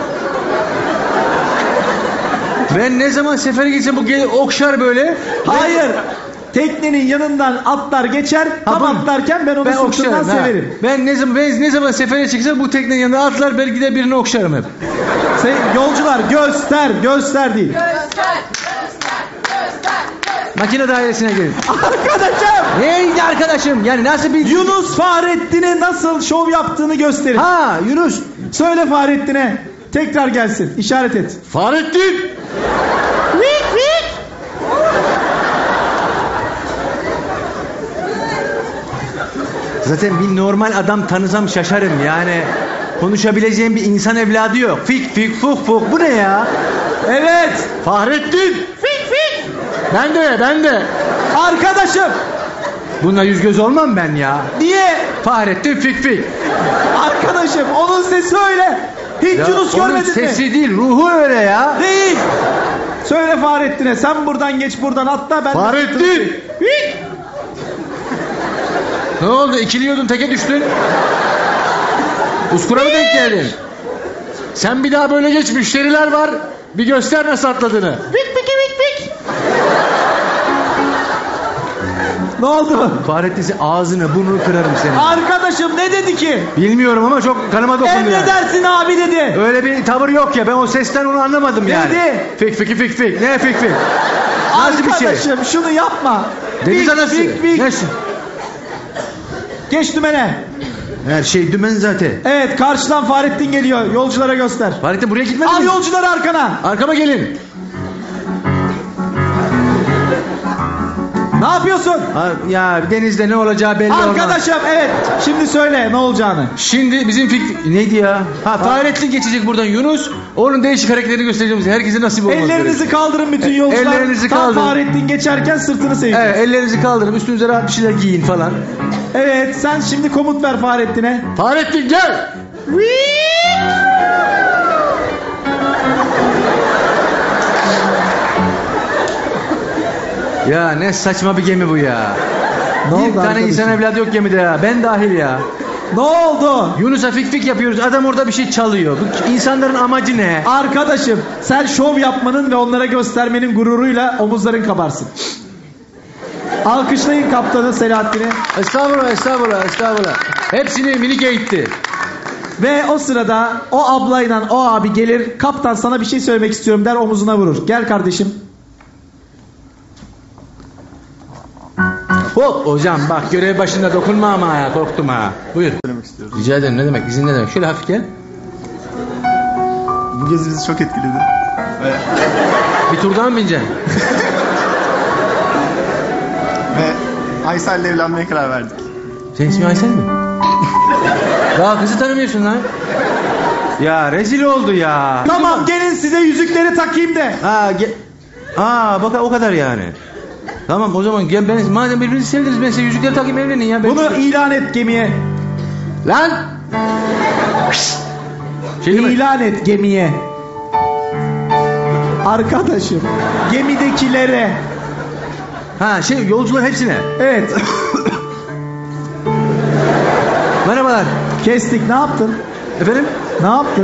Ben ne zaman sefere gitsem bu gelir okşar böyle. Hayır. Teknenin yanından atlar geçer. Tam bu- atlarken ben onu Ben sırtından okşarım. ha. severim. Ben ne zaman ben ne zaman sefere çıksam bu teknenin yanına atlar, belki de birini okşarım hep. Sen, yolcular göster, göster değil. Makine dairesine gelin. Arkadaşım. Neydi arkadaşım? Yani nasıl bir... Yunus Fahrettin'e nasıl şov yaptığını gösterin. Ha Yunus. Söyle Fahrettin'e. Tekrar gelsin. İşaret et. Fahrettin. Vik vik. Zaten bir normal adam tanısam şaşarım yani. Konuşabileceğim bir insan evladı yok. Fik fik fuk fuk. Bu ne ya? Evet. Fahrettin. Fik fik. Ben de ben de. Arkadaşım. Bununla yüz göz olmam ben ya. Niye? Fahrettin fik fik. Arkadaşım onun sesi öyle. Hiç Ya Yunus onun görmedin sesi mi? değil, ruhu öyle ya. Değil. Söyle Fahrettin'e sen buradan geç buradan atla ben de- Fahrettin. Vik. Ne oldu? İkiliyordun, teke düştün. Uskura mı denk geldin? Sen bir daha böyle geç, müşteriler var. Bir göster nasıl atladığını. Vik vik vik vik. Ne oldu? Fahrettin sen ağzını burnunu kırarım senin. Arkadaşım ne dedi ki? Bilmiyorum ama çok kanıma dokundu yani. Emredersin abi dedi. Öyle bir tavır yok ya, ben o sesten onu anlamadım yani. Dedi. Fik fik fik fik. Ne fik fik? Nasıl bir şey? Arkadaşım şunu yapma. Deniz Fik, anası. fik, fik. Ne? Geç dümene. Her şey dümen zaten. Evet, karşıdan Fahrettin geliyor. Yolculara göster. Fahrettin buraya gitmedin Al mi? yolcuları arkana. Arkama gelin. Ne yapıyorsun? Ha, ya denizde ne olacağı belli olmaz. Arkadaşım evet. Şimdi söyle ne olacağını. Şimdi bizim fik... Neydi ya? Ha Fahrettin geçecek buradan Yunus. Onun değişik hareketlerini göstereceğiz. Herkese nasip olmaz. Ellerinizi böyle. kaldırın bütün yolcular. Ellerinizi Tam kaldırın. Fahrettin geçerken sırtını seyredin. Evet, ellerinizi kaldırın. Üstünüze rahat bir şeyler giyin falan. Evet, sen şimdi komut ver Fahrettin'e. Fahrettin gel. Ya ne saçma bir gemi bu ya. Ne bir oldu tane arkadaşım? insan evladı yok gemide ya. Ben dahil ya. Ne oldu? Yunus'a fik fik yapıyoruz. Adam orada bir şey çalıyor. Bu insanların amacı ne? Arkadaşım sen şov yapmanın ve onlara göstermenin gururuyla omuzların kabarsın. Alkışlayın kaptanı Selahattin'i. Estağfurullah, estağfurullah, estağfurullah. Hepsini minik eğitti. Ve o sırada o ablayla o abi gelir. Kaptan sana bir şey söylemek istiyorum der, omuzuna vurur. Gel kardeşim. Hop hocam bak görev başında dokunma ama ya, korktum ha. Buyur. Söylemek istiyorum. Rica ederim, ne demek, izin ne demek. Şöyle hafif gel. Bu gezi bizi çok etkiledi. Ve, Bir tur daha mı bineceksin? ve Aysel'le evlenmeye karar verdik. Senin ismin Aysel mi? Daha kızı tanımıyorsun lan. Ya rezil oldu ya. Tamam gelin size yüzükleri takayım de. Ha ge... Aa bak o kadar yani. Tamam o zaman gel, ben madem birbirinizi sevdiniz ben size yüzükleri takayım, evlenin ya. Ben... Bunu ilan et gemiye. Lan! Şey mi? İlan et gemiye. Arkadaşım gemidekilere. Ha şey yolcular hepsine. Evet. Merhabalar. Kestik, ne yaptın? Efendim? Ne yaptın?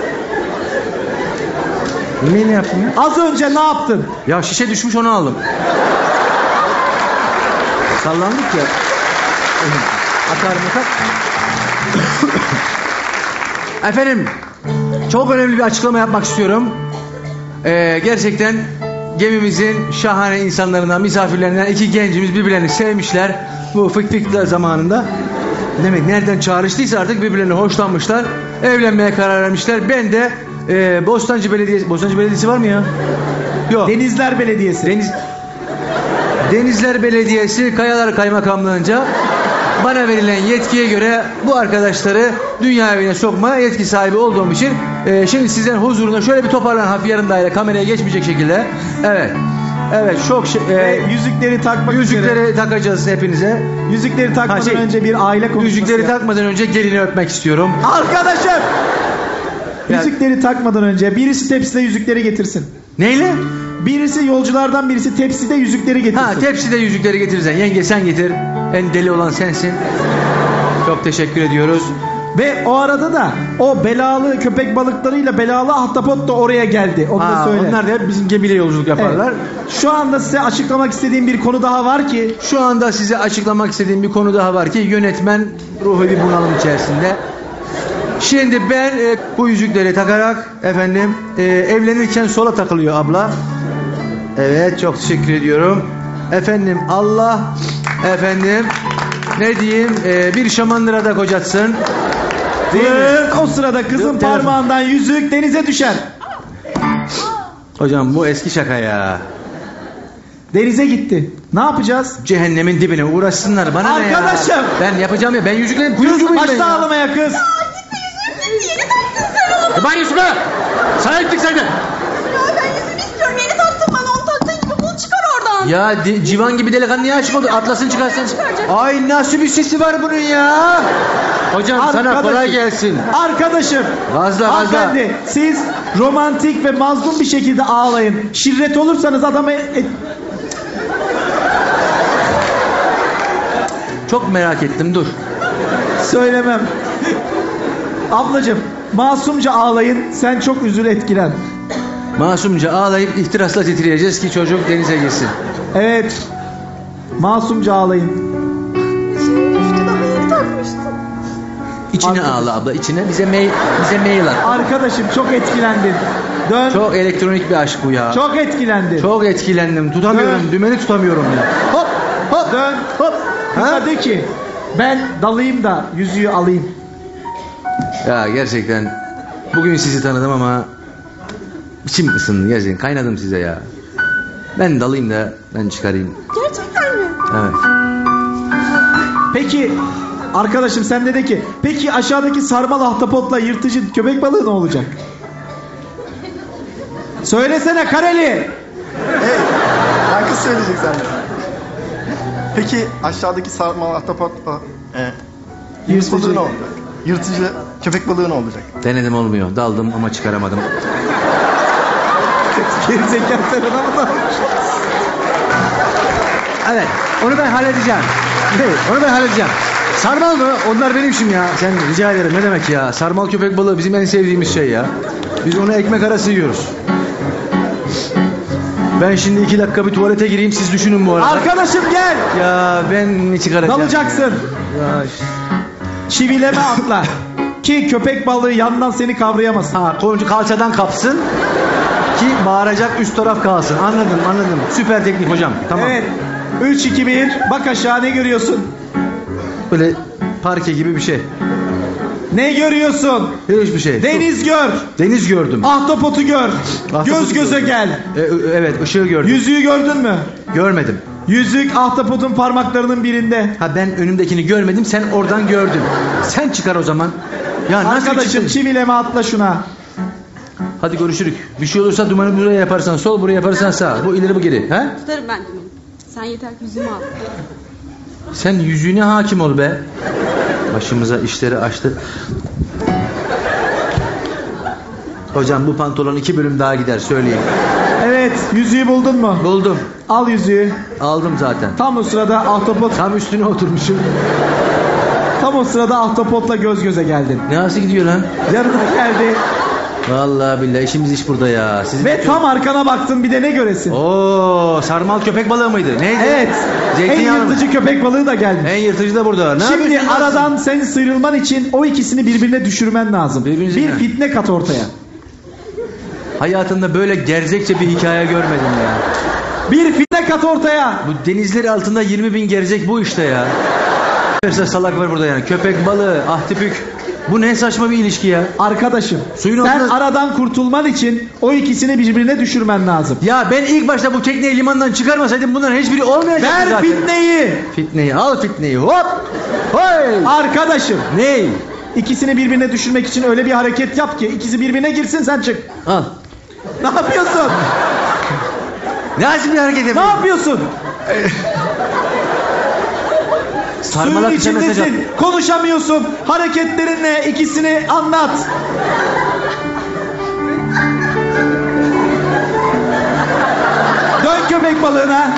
Yemeği ne yaptın ya? Az önce ne yaptın? Ya şişe düşmüş, onu aldım. Sallandık ya. Akar makar. Efendim, çok önemli bir açıklama yapmak istiyorum. Ee, gerçekten gemimizin şahane insanlarından, misafirlerinden iki gencimiz birbirlerini sevmişler. Bu fık fık zamanında. Demek nereden çağrıştıysa artık birbirlerine hoşlanmışlar. Evlenmeye karar vermişler. Ben de e, Bostancı Belediyesi... Bostancı Belediyesi var mı ya? Yok. Denizler Belediyesi. Deniz... Denizler Belediyesi Kayalar Kaymakamlığınca bana verilen yetkiye göre bu arkadaşları dünya evine sokma yetki sahibi olduğum için e, şimdi sizden huzuruna şöyle bir toparlan hafif yarım daire, kameraya geçmeyecek şekilde. Evet. Evet çok şey, e, Ve yüzükleri takmak yüzükleri üzere. takacağız hepinize. Yüzükleri takmadan Ha, şey, önce bir aile konuşması. Yüzükleri yap. takmadan önce gelini öpmek istiyorum. Arkadaşım. Ya- Yüzükleri takmadan önce birisi tepside yüzükleri getirsin. Neyle? Birisi yolculardan birisi tepside yüzükleri getirsin. Ha tepside yüzükleri getirirsen. Yenge sen getir. En deli olan sensin. Çok teşekkür ediyoruz. Ve o arada da o belalı köpek balıklarıyla belalı ahtapot da oraya geldi. Onu da Ha, söyle. onlar da hep bizim gemiyle yolculuk yaparlar. Evet. Şu anda size açıklamak istediğim bir konu daha var ki. Şu anda size açıklamak istediğim bir konu daha var ki yönetmen ruhu bir bunalım içerisinde. Şimdi ben e, bu yüzükleri takarak efendim e, evlenirken sola takılıyor abla. Evet çok teşekkür ediyorum. Efendim Allah efendim ne diyeyim e, bir şamandırada kocatsın. Değil mi? Tık, o sırada kızın Yok, telefon. parmağından yüzük denize düşer. Hocam bu eski şaka ya. Denize gitti. Ne yapacağız? Cehennemin dibine uğraşsınlar bana ne ya. Arkadaşım. Ben yapacağım ya, ben yüzüklerim kuyumcu Kız muyum ben başta ya? ağlamaya kız. E bari Yusuf'a! Sana gittik senden. Ya ben yüzümü istiyorum. Yeni taktım bana. Onu taktığın gibi bul çıkar oradan. Ya di- civan gibi delikanlı niye aşık oldu? Atlasın çıkarsan. Çıkaracak. Ay nasıl bir sesi var bunun ya? Hocam sana Arkadaşım. kolay gelsin. Arkadaşım. Gazla, gazla. Hanımefendi, siz romantik ve mazlum bir şekilde ağlayın. Şirret olursanız adamı et... Çok merak ettim, dur. Söylemem. Ablacım masumca ağlayın. Sen çok üzül, etkilen. Masumca ağlayıp ihtirasla titreyeceğiz ki çocuk denize girsin. Evet. Masumca ağlayın. Şimdi düştü, daha yeni takmıştım. İçine Arkadaş. ağla abla, içine bize mail, bize mail at. Arkadaşım çok etkilendin. Dön. Çok, Çok elektronik bir aşk bu ya. Çok, etkilendin. etkilendim. Tutamıyorum. Dön. Dümeni tutamıyorum ya. Hop hop dön hop. Kıza Ha? de ki ben dalayım da yüzüğü alayım. Ya gerçekten bugün sizi tanıdım ama içim ısındı gerçekten. Kaynadım size ya. Ben dalayım da ben çıkarayım. Gerçekten mi? Evet. Peki arkadaşım sen de de ki peki aşağıdaki sarmal ahtapotla yırtıcı köpek balığı ne olacak? Söylesene Kareli. Hey, herkes söyleyecek zaten. Peki aşağıdaki sarmal ahtapotla e, yırtıcı Yırtıcı. ne olacak? Yırtıcı köpek balığı ne olacak? Denedim olmuyor. Daldım ama çıkaramadım. Gerizekalı tarafına mı dalmış? Evet. Onu ben halledeceğim. Hey, onu ben halledeceğim. Sarmal mı? Onlar benim işim ya. Sen rica ederim. Ne demek ya? Sarmal köpek balığı bizim en sevdiğimiz şey ya. Biz onu ekmek arası yiyoruz. Ben şimdi iki dakika bir tuvalete gireyim. Siz düşünün bu arada. Arkadaşım gel. Ya ben ne çıkaracağım? Dalacaksın. Ya, Çivileme atla. Ki köpek balığı yandan seni kavrayamasın. ha, koluncu kalçadan kapsın. Ki bağıracak üst taraf kalsın. Anladım anladım. Süper teknik hocam. Tamam. Evet. üç iki bir. Bak aşağı ne görüyorsun? Böyle parke gibi bir şey. Ne görüyorsun? Hiçbir şey. Deniz gör. Deniz gördüm. Ahtapotu gör. Ahtapotu Göz göze gördüm. gel. E, e, evet ışığı gördüm. Yüzüğü gördün mü? Görmedim. Yüzük ahtapotun parmaklarının birinde. Ha ben önümdekini görmedim. Sen oradan gördün. Sen çıkar o zaman. Ya nasıl Arkadaşım çıktın? çivileme atla şuna. Hadi görüşürük. Bir şey olursa dumanı buraya yaparsan sol, buraya yaparsan sağ. Bu ileri bu geri. Ha? Tutarım ben bunu. Sen yeter ki yüzümü al. Sen yüzüğüne hakim ol be. Başımıza işleri açtı. Hocam bu pantolon iki bölüm daha gider söyleyeyim. Evet yüzüğü buldun mu? Buldum. Al yüzüğü. Aldım zaten. Tam o sırada ahtapot Tam üstüne oturmuşum. tam o sırada ahtapotla göz göze geldin. Ne nasıl gidiyor lan? Yanına geldi Vallahi billahi işimiz iş burada ya. Sizin ve tam arkana baktın bir de ne göresin? Oo, sarmal köpek balığı mıydı? Neydi? Evet. En Zeytinyağlı mı? yırtıcı köpek balığı da gelmiş. En yırtıcı da burada. Ne Şimdi yapıyorsun lan? aradan senin sıyrılman için o ikisini birbirine düşürmen lazım. Birbirinize bir ne? fitne kat ortaya. Hayatımda böyle gerzekçe bir hikaye görmedim ya. Bir fitne kat ortaya. Bu denizler altında yirmi bin gerzek bu işte ya. Mesela salak var burada yani. Köpek balığı, ahtipük. Bu ne saçma bir ilişki ya. Arkadaşım Suyun sen altında- aradan kurtulman için o ikisini birbirine düşürmen lazım. Ya ben ilk başta bu tekneyi limandan çıkarmasaydım bunların hiçbiri olmayacaktı Ver zaten. fitneyi. Fitneyi al fitneyi hop. Hoy. Arkadaşım Ney? ikisini birbirine düşürmek için öyle bir hareket yap ki ikisi birbirine girsin sen çık. Al. Ne yapıyorsun? Nasıl bir hareket Ne yapıyorsun? yapıyorsun? Suyun Sarmalak bize mesaj at. içindesin. Konuşamıyorsun. Hareketlerinle ikisini anlat. Dön köpek balığına.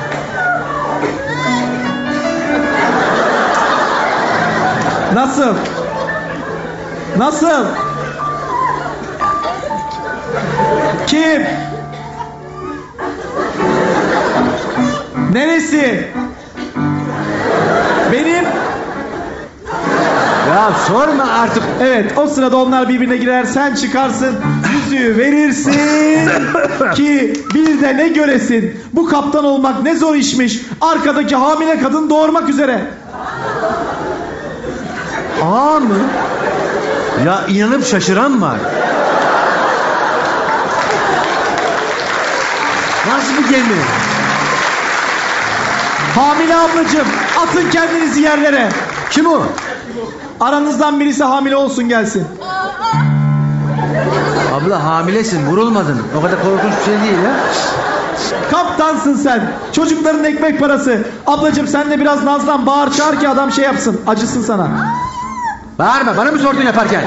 Nasıl? Nasıl? Kim? Neresi? Benim. Ya sorma artık. Evet o sırada onlar birbirine girer sen çıkarsın yüzüğü verirsin ki bir de ne göresin bu kaptan olmak ne zor işmiş arkadaki hamile kadın doğurmak üzere. Aa mı? Ya inanıp şaşıran var. Nasıl bir gemi? Hamile ablacığım atın kendinizi yerlere. Kim o? Aranızdan birisi hamile olsun gelsin. Abla hamilesin, vurulmadın. O kadar korkunç bir şey değil ya. Kaptansın sen. Çocukların ekmek parası. Ablacığım sen de biraz nazlan bağır çağır ki adam şey yapsın. Acısın sana. Bağırma, bana mı sordun yaparken?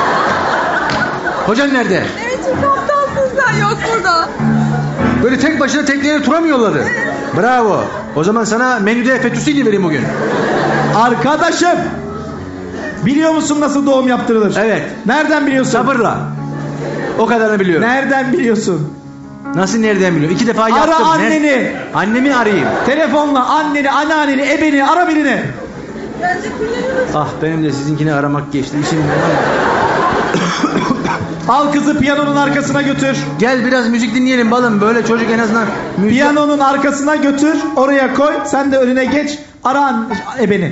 Hocan nerede? Evet çok aptalsın sen, yok burada. Böyle tek başına tekneye tura mı yolladı? Bravo. O zaman sana menüde fettuccine vereyim bugün. Arkadaşım. Biliyor musun nasıl doğum yaptırılır? Evet. Nereden biliyorsun? Sabırla. O kadarını biliyorum. Nereden biliyorsun? Nasıl nereden biliyor? İki defa Ara yaptım. Ne- anneni. Annemi arayayım. Telefonla anneni, anneanneni, ebeni ara birini. Ah benim de sizinkini aramak geçti. İşim Al kızı piyanonun arkasına götür. Gel biraz müzik dinleyelim balım. Böyle çocuk en azından müzik... Piyanonun arkasına götür. Oraya koy. Sen de önüne geç. Ara an- ebeni.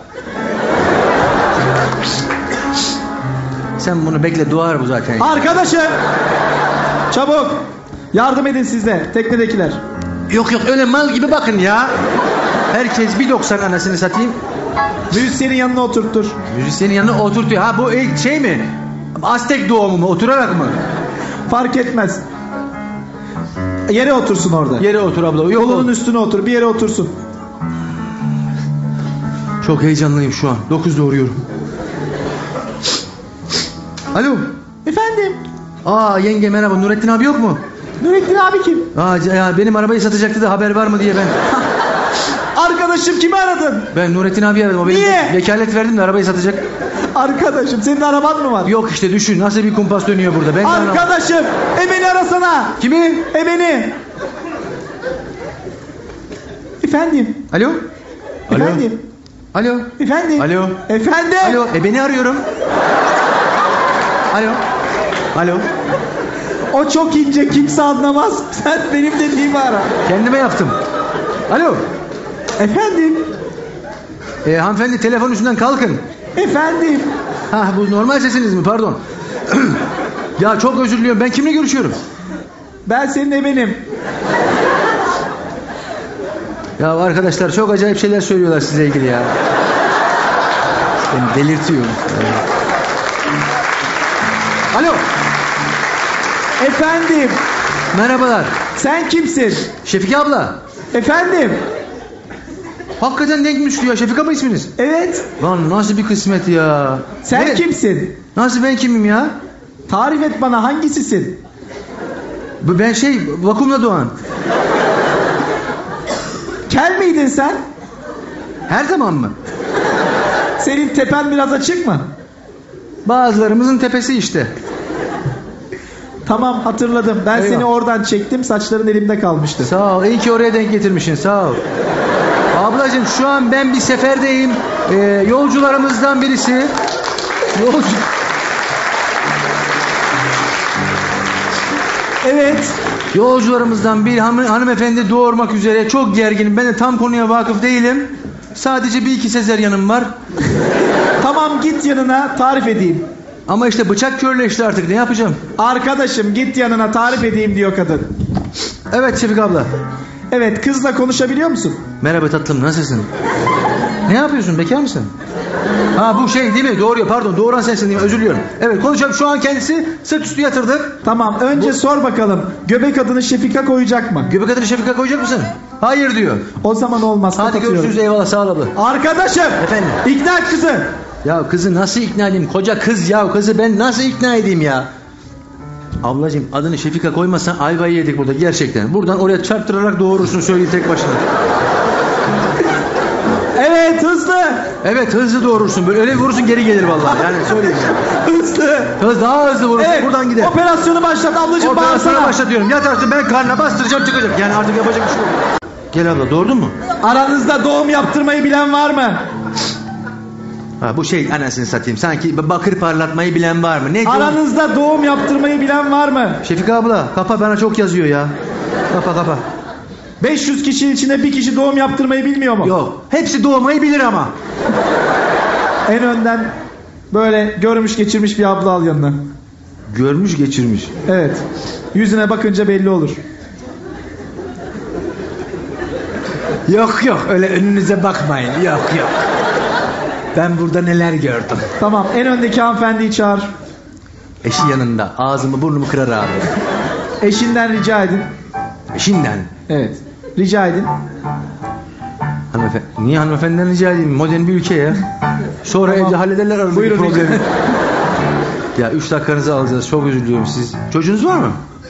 Sen bunu bekle, doğar bu zaten. Arkadaşım. Çabuk. Yardım edin siz de. Teknedekiler. Yok yok öyle mal gibi bakın ya. Herkes bir doksan anasını satayım. Müzisyenin yanına oturttur. Müzisyenin yanına oturtuyor. Ha bu ilk şey mi? Aztek doğumu mu? Oturarak mı? Fark etmez. Yere otursun orada. Yere otur abla. Yok, Yolunun üstüne otur. Bir yere otursun. çok heyecanlıyım şu an. Dokuz doğuruyorum. Alo. Efendim. Aa yenge merhaba. Nurettin abi yok mu? Nurettin abi kim? Aa ya benim arabayı satacaktı da haber var mı diye ben. Arkadaşım kimi aradın? Ben Nurettin abi aradım. O benim Niye? vekalet verdim de arabayı satacak. Arkadaşım senin araban mı var? Yok işte düşün nasıl bir kumpas dönüyor burada. Ben de anlamadım. Arkadaşım ebeni arasana. Kimi? Ebeni. Efendim. Alo? Alo? Efendim. Alo? Efendim. Alo? Efendim. Alo? E beni arıyorum. Alo? Alo? O çok ince kimse anlamaz. Sen benim dediğimi ara. Kendime yaptım. Alo? Efendim. E, hanımefendi telefon üstünden kalkın. Efendim. Ha bu normal sesiniz mi? Pardon. Ya çok özür diliyorum. Ben kimle görüşüyorum? Ben senin ebenim. Ya arkadaşlar çok acayip şeyler söylüyorlar size ilgili ya. Beni delirtiyor. Alo. Efendim. Merhabalar. Sen kimsin? Şefika abla. Efendim. Hakikaten denk düştü ya. Şefika mı isminiz? Evet. Lan nasıl bir kısmet ya. Sen Ne? kimsin? Nasıl ben kimim ya? Tarif et bana hangisisin? Bu ben şey vakumla doğan. Kel miydin sen? Her zaman mı? Senin tepen biraz açık mı? Bazılarımızın tepesi işte. Tamam hatırladım. Ben Eyvah. seni oradan çektim. Saçların elimde kalmıştı. Sağ ol. İyi ki oraya denk getirmişsin. Sağ ol. Ablacığım şu an ben bir seferdeyim. Ee, yolcularımızdan birisi. Yolcu... Evet. Yolcularımızdan bir hanım, hanımefendi doğurmak üzere. Çok gerginim. Ben de tam konuya vakıf değilim. Sadece bir iki sezeryanım var. Tamam git yanına tarif edeyim. Ama işte bıçak körleşti artık. Ne yapacağım? Arkadaşım git yanına tarif edeyim diyor kadın. Evet Şefik abla. Evet kızla konuşabiliyor musun? Merhaba tatlım nasılsın? Ne yapıyorsun? Bekar mısın? Ha bu şey değil mi? Doğru pardon. Doğuran sensin değil mi? Özür diliyorum. Evet konuşalım. Şu an kendisi sırt üstü yatırdık. Tamam önce Bu- sor bakalım. Göbek adını Şefika koyacak mı? Göbek adını Şefika koyacak mısın? Hayır diyor. O zaman olmaz. Hadi kapatıyorum. görüşürüz eyvallah sağ ol abla. Arkadaşım. Efendim? İkna et kızı. Ya kızı nasıl ikna edeyim? Koca kız ya kızı ben nasıl ikna edeyim ya? Ablacığım adını Şefika koymazsan ayvayı yedik burada gerçekten. Buradan oraya çarptırarak doğurursun söyleyeyim tek başına. Evet hızlı. Evet hızlı doğurursun böyle öyle vurursun geri gelir vallahi yani söyleyeyim ya. Hızlı. Hız daha hızlı vurursun Evet. buradan gider. Operasyonu başlat ablacığım Operasyona bağırsana. başlatıyorum. Yatarsın ben karnına bastıracağım çıkacak. Yani artık yapacak bir şey yok. Gel abla doğurdun mu? Aranızda doğum yaptırmayı bilen var mı? Ha bu şey anasını satayım. Sanki bakır parlatmayı bilen var mı? Ne? Aranızda doğum yaptırmayı bilen var mı? Şefika abla kapa bana çok yazıyor ya. Kapa kapa. beş yüz kişinin içinde bir kişi doğum yaptırmayı bilmiyor mu? Yok. Hepsi doğmayı bilir ama. En önden böyle görmüş geçirmiş bir abla al yanına. Görmüş geçirmiş. Evet. Yüzüne bakınca belli olur. Yok yok öyle önünüze bakmayın. Yok yok. Ben burada neler gördüm. Tamam en öndeki hanımefendiyi çağır. Eşi yanında. Ağzımı burnumu kırar abi. Eşinden rica edin. Eşinden. Evet. Rica edin. Hanımefendi. Niye hanımefendiden rica edeyim? Modern bir ülke ya. Sonra Tamam. evde hallederler aradaki Buyurun, problemi. Ya üç dakikanızı alacağız. Çok özür diliyorum siz. Çocuğunuz var mı?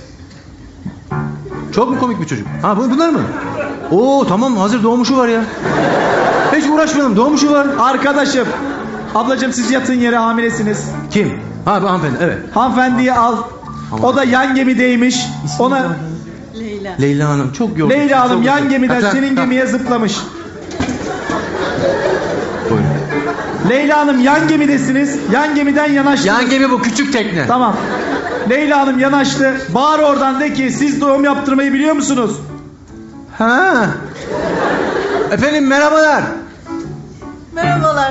Çok mu komik bir çocuk? Ha bu- bunlar mı? Oo tamam hazır doğmuşu var ya. Hiç uğraşmayalım doğmuşu var. Arkadaşım. Ablacığım siz yatın yere hamilesiniz. Kim? Ha bu hanımefendi evet. Hanımefendiyi al. O da yan gemideymiş. Ona Leyla. Leyla Hanım çok yorgun. Leyla Hanım Çok yan yorgun. gemiden Hatta- senin ha, gemiye zıplamış. buyurun. Leyla Hanım yan gemidesiniz. Yan gemiden yanaştınız. Yan gemi bu, küçük tekne. Tamam. Leyla Hanım yanaştı. Bağır oradan de ki siz doğum yaptırmayı biliyor musunuz? Ha. Efendim merhabalar. Merhabalar.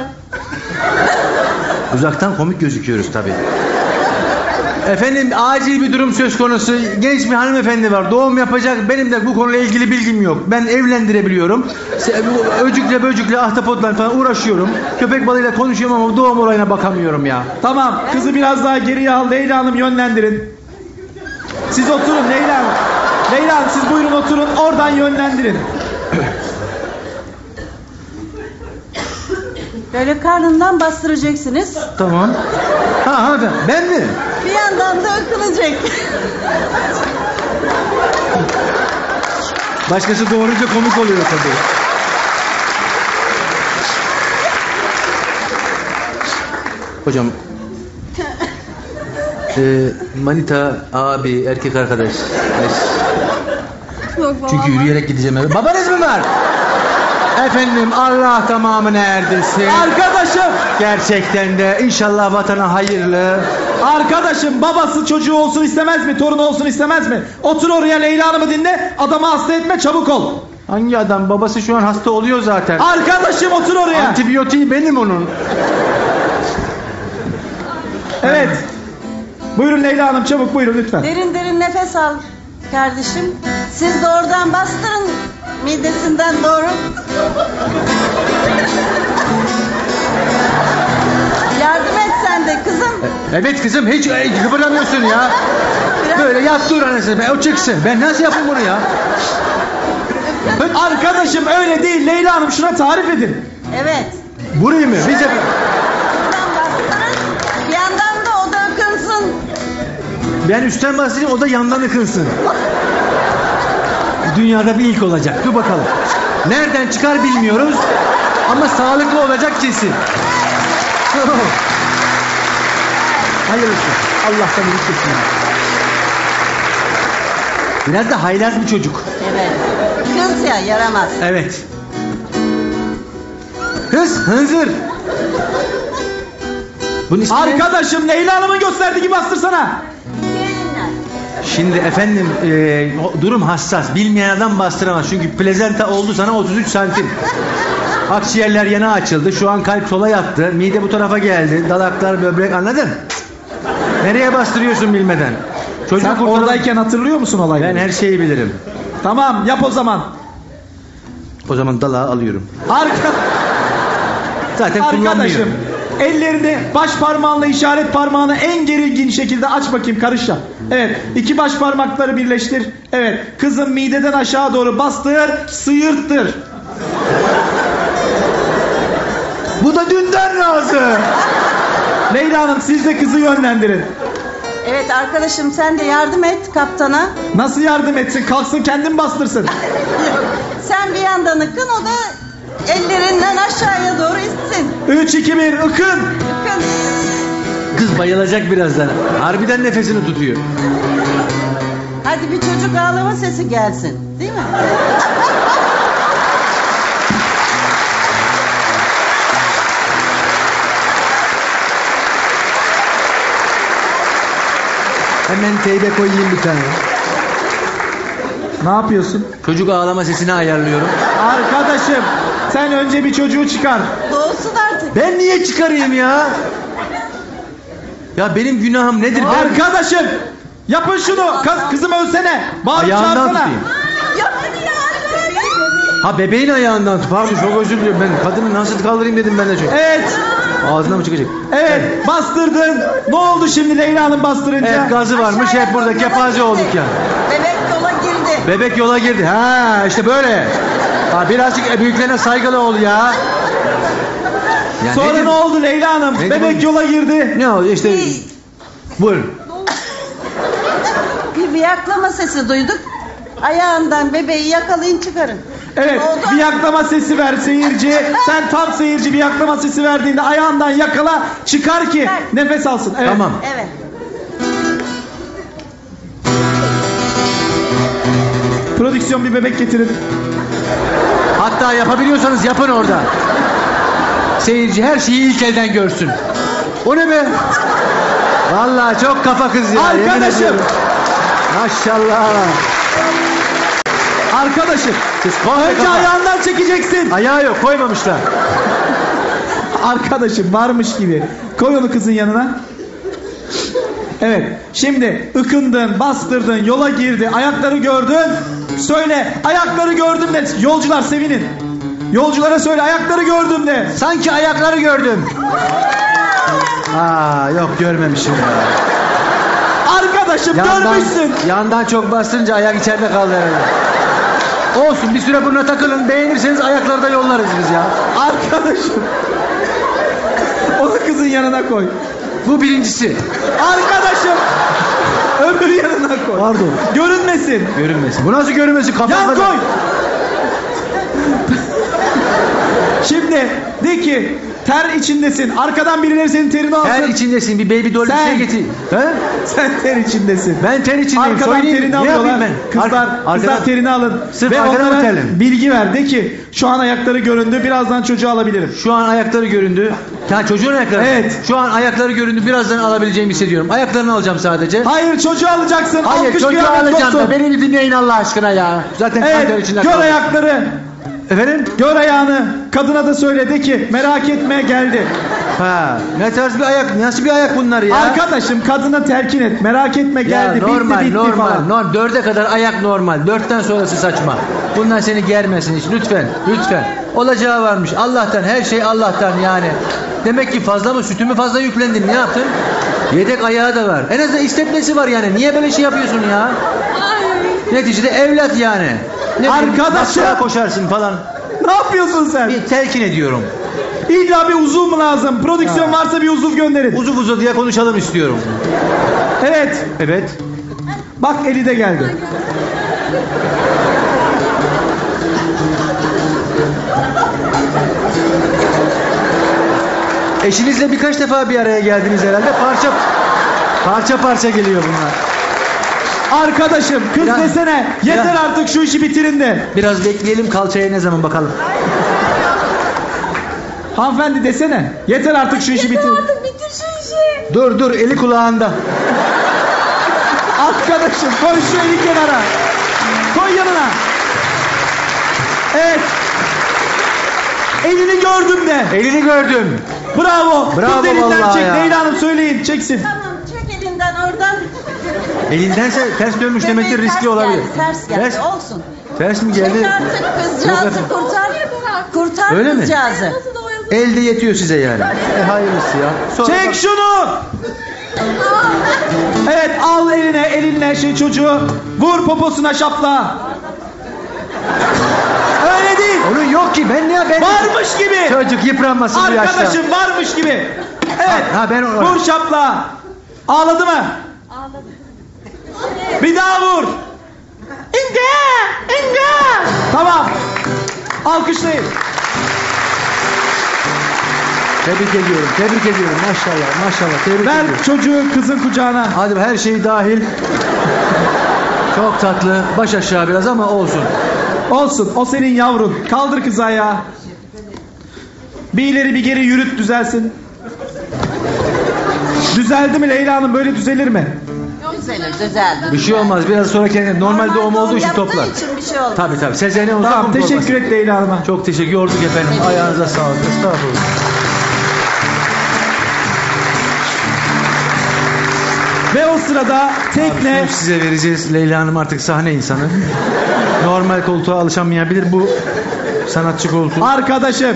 Uzaktan komik gözüküyoruz tabii. Efendim acil bir durum söz konusu. Genç bir hanımefendi var. Doğum yapacak. Benim de bu konuyla ilgili bilgim yok. Ben evlendirebiliyorum. Se- bu Öcükle böcükle ahtapotla falan uğraşıyorum. Köpek balığıyla konuşuyorum ama doğum olayına bakamıyorum ya. Tamam. Kızı biraz daha geriye al. Leyla Hanım yönlendirin. Siz oturun Leyla Hanım. Leyla Hanım siz buyurun oturun. Oradan yönlendirin. Böyle karnından bastıracaksınız. Tamam. Ha ha ben mi? Bir yandan da ıkınacak. Başkası doğurunca komik oluyor tabii. Hocam. Ee, manita, abi, erkek arkadaş. Yok, babam Çünkü var. yürüyerek gideceğim eve. Babanız mı var? Efendim Allah tamamını erdirsin. Arkadaşım. Gerçekten de inşallah vatana hayırlı. Arkadaşım babası çocuğu olsun istemez mi? Torunu olsun istemez mi? Otur oraya Leyla Hanım'ı dinle. Adamı hasta etme çabuk ol. Hangi adam? Babası şu an hasta oluyor zaten. Arkadaşım otur oraya. Antibiyotiği benim onun. Evet. Buyurun Leyla Hanım çabuk buyurun lütfen. Derin derin nefes al kardeşim. Siz de oradan bastırın midesinden doğru. Yardım et sen de kızım. Evet kızım hiç e, kıpırdamıyorsun ya. Biraz Böyle yat dur anasını be, o çıksın. Ben nasıl yapayım bunu ya? Arkadaşım öyle değil Leyla Hanım şuna tarif edin. Evet. Burayı mı? Bize... Buradan bastırın. Bir yandan da o da ıkınsın. Ben üstten bahsedeyim, o da yandan ıkınsın. Dünyada bir ilk olacak. Dur bakalım. Nereden çıkar bilmiyoruz. Ama sağlıklı olacak kesin. Hayırlısı. Allah'tan iyilik kesin. Biraz da haylaz bir çocuk. Evet. Kız ya yaramaz. Evet. Kız, hınzır. Bunun ismi ne? Arkadaşım Leyla Hanım'ın gösterdiği gibi bastırsana. Şimdi efendim e, o durum hassas. Bilmeyen adam bastıramaz. Çünkü plezenta oldu sana otuz üç santim. Akciğerler yana açıldı. Şu an kalp sola yattı. Mide bu tarafa geldi. Dalaklar, böbrek, anladın? Nereye bastırıyorsun bilmeden? Çocuğu Sen kurtaralım. oradayken hatırlıyor musun olayı? Ben her şeyi bilirim. Tamam yap o zaman. O zaman dalağı alıyorum. Arka... Zaten Arkadaşım kullanmıyorum. ellerini baş parmağınla işaret parmağını en gerilgin şekilde aç bakayım karış yap. Evet iki baş parmakları birleştir. Evet kızım mideden aşağı doğru bastır sıyırttır. Bu da dünden razı. Leyla Hanım siz de kızı yönlendirin. Evet arkadaşım sen de yardım et kaptana. Nasıl yardım etsin kalksın kendin bastırsın. Sen bir yandan ıkın o da ellerinden aşağıya doğru itsin. üç iki bir ıkın. Ikın. Kız bayılacak birazdan. Harbiden nefesini tutuyor. Hadi bir çocuk ağlama sesi gelsin. Değil mi? Hemen teybe koyayım bir tane. Ne yapıyorsun? Çocuk ağlama sesini ayarlıyorum. Arkadaşım sen önce bir çocuğu çıkar. Doğsun artık. Ben niye çıkarayım ya? Ya benim günahım nedir? Ben Arkadaşım yapın şunu. Kız, kızım ölsene. Bağırıp ayağından çağırsana. tutayım. Yok hadi ya. Ha bebeğin ayağından tut. Pardon çok özür diliyorum ben. Kadını nasıl kaldırayım dedim ben de çok. Evet. Ağzına mı çıkacak? Evet bastırdın. Ne oldu şimdi Leyla Hanım bastırınca? Evet gazı varmış Aşağıya hep burada doğru kepaze yola olduk girdi. ya. Bebek yola girdi. Bebek yola girdi. Ha işte böyle. Ha birazcık büyüklerine saygılı ol ya. Ya Sonra nedir? ne oldu Leyla Hanım? Nedir Bebek bu? yola girdi. Ne oldu işte. Buyurun. Bir viyaklama sesi duyduk. Ayağından bebeği yakalayın çıkarın. Evet Oldu. bir yaklama sesi ver seyirci. Sen tam seyirci bir yaklama sesi verdiğinde ayağından yakala çıkar ki Ver. nefes alsın. Evet. Tamam. Evet. Prodüksiyon bir bebek getirin. Hatta yapabiliyorsanız yapın orada. Seyirci her şeyi ilk elden görsün. O ne be? Vallahi çok kafa kız ya. yemin Arkadaşım. ediyorum. Maşallah. Arkadaşım. Siz komple Önce kafa. ayağından çekeceksin. Ayağı yok, koymamışlar. Arkadaşım varmış gibi. Koy onu kızın yanına. Evet. Şimdi ıkındın, bastırdın, yola girdi, ayakları gördün. Söyle, ayakları gördüm de. Yolcular sevinin. Yolculara söyle, ayakları gördüm de. Sanki ayakları gördüm. Aa, yok görmemişim ya. Arkadaşım Yandan, görmüşsün. yandan çok bastırınca ayak içeride kaldı herhalde. Olsun, bir süre buna takılın. Beğenirseniz ayakları da yollarız biz ya. Arkadaşım. Onu kızın yanına koy. Bu birincisi. Arkadaşım. Öbür yanına koy. Pardon. Görünmesin. Görünmesin. Bu nasıl görünmesin? Kafamda Yan da- koy. Şimdi de ki ter içindesin. Arkadan birileri senin terini alsın. Ter içindesin. Bir baby doll bir Sen- şey getir. He? Sen ter içindesin. Ben ter içindeyim. Arkadan Söyleyeyim. terini Ne alıyorlar. yapayım ben? Kızlar, Ar- kızlar arkadan- terini alın. Sırf Ve arkadan onlara mı terlim? bilgi ver. De ki şu an ayakları göründü. Birazdan çocuğu alabilirim. Şu an ayakları göründü. Ya çocuğun ayakları. Evet. Şu an ayakları göründü. Birazdan alabileceğimi hissediyorum. Ayaklarını alacağım sadece. Hayır çocuğu alacaksın. Hayır, Alkış çocuğu kıyamet alacağım kopsun. da. Beni bir dinleyin Allah aşkına ya. Zaten kan ter Evet içinde gör kaldım. ayakları. Efendim? Gör ayağını. Kadına da söyle de ki merak etme geldi. Ha. Ne tarz bir ayak? Nasıl bir ayak bunlar ya? Arkadaşım kadına telkin et. Merak etme Ya geldi. normal, bitti bitti normal, falan. normal. Dörde kadar ayak normal. Dörtten sonrası saçma. Bunlar seni germesin hiç. Lütfen, lütfen. Olacağı varmış. Allah'tan, her şey Allah'tan yani. Demek ki fazla mı, sütü mü fazla yüklendin? Ne yaptın? Yedek ayağı da var. En azından istepnesi var yani. Niye böyle şey yapıyorsun ya? Neticede evlat yani. Ne bileyim, Arkadaşım. maçlara koşarsın falan. Ne yapıyorsun sen? Bir telkin ediyorum. İlla bir uzuv mu lazım? Prodüksiyon varsa bir uzuv gönderin. Uzu uzu diye konuşalım istiyorum. Evet. Evet. Bak eli de geldi. Eşinizle birkaç defa bir araya geldiniz herhalde. Parça parça parça geliyor bunlar. Arkadaşım kız Ya- desene. Yeter Ya- artık şu işi bitirin de. Biraz bekleyelim, kalçaya ne zaman bakalım. Hanımefendi desene. Yeter artık şu işi bitirin. Artık bitir şu işi. Dur dur, eli kulağında. Arkadaşım koy şu eli kenara. Koy yanına. Evet. Elini gördüm de. Elini gördüm. Bravo. Bravo Kız elinden vallahi çek. ya. Leyla Hanım söyleyin çeksin. Tamam çek elinden oradan. Elindense ters dönmüş Bebeği demektir, riskli ters olabilir. Geldi, ters geldi Ters, olsun. ters mi Çek geldi? artık Yok kızcağızı efendim. kurtar. Kurtar Öyle mi? kızcağızı. Elde yetiyor size yani. E hayırlısı ya. Sonra Çek bak- şunu. Evet al eline elinle şey çocuğu. Vur poposuna şapla. Öyle değil. Onun yok ki, ben ne ben Varmış gibi. Çocuk yıpranmasın bu yaşta. Arkadaşım varmış gibi. Evet. Ha, ha, ben o- Vur şapla. Ağladı mı? Ağladı. Bir daha vur. İnge! İnge! Tamam. Alkışlayın. Tebrik ediyorum, tebrik ediyorum. Maşallah, maşallah. Tebrik Ver ediyorum. çocuğu kızın kucağına. Hadi her şey dahil. Çok tatlı. Baş aşağı biraz ama olsun. Olsun. O senin yavrun. Kaldır kızı ayağa. Bir ileri bir geri yürüt düzelsin. Düzeldi mi Leyla Hanım? Böyle düzelir mi? Düzelir düzeldi. Bir şey olmaz. Biraz sonra kendine normal doğum olduğu için yaptığı toplar. için bir şey olmaz. Tabii tabii. Sezene olsa Tamam kum teşekkür torbası. et Leyla Hanım'a. Çok teşekkür yorduk efendim. Ayağınıza sağlık. Estağfurullah. Ve o sırada tekne Şunu size vereceğiz. Leyla Hanım artık sahne insanı. Normal koltuğa alışamayabilir. Bu sanatçı koltuğu. arkadaşım.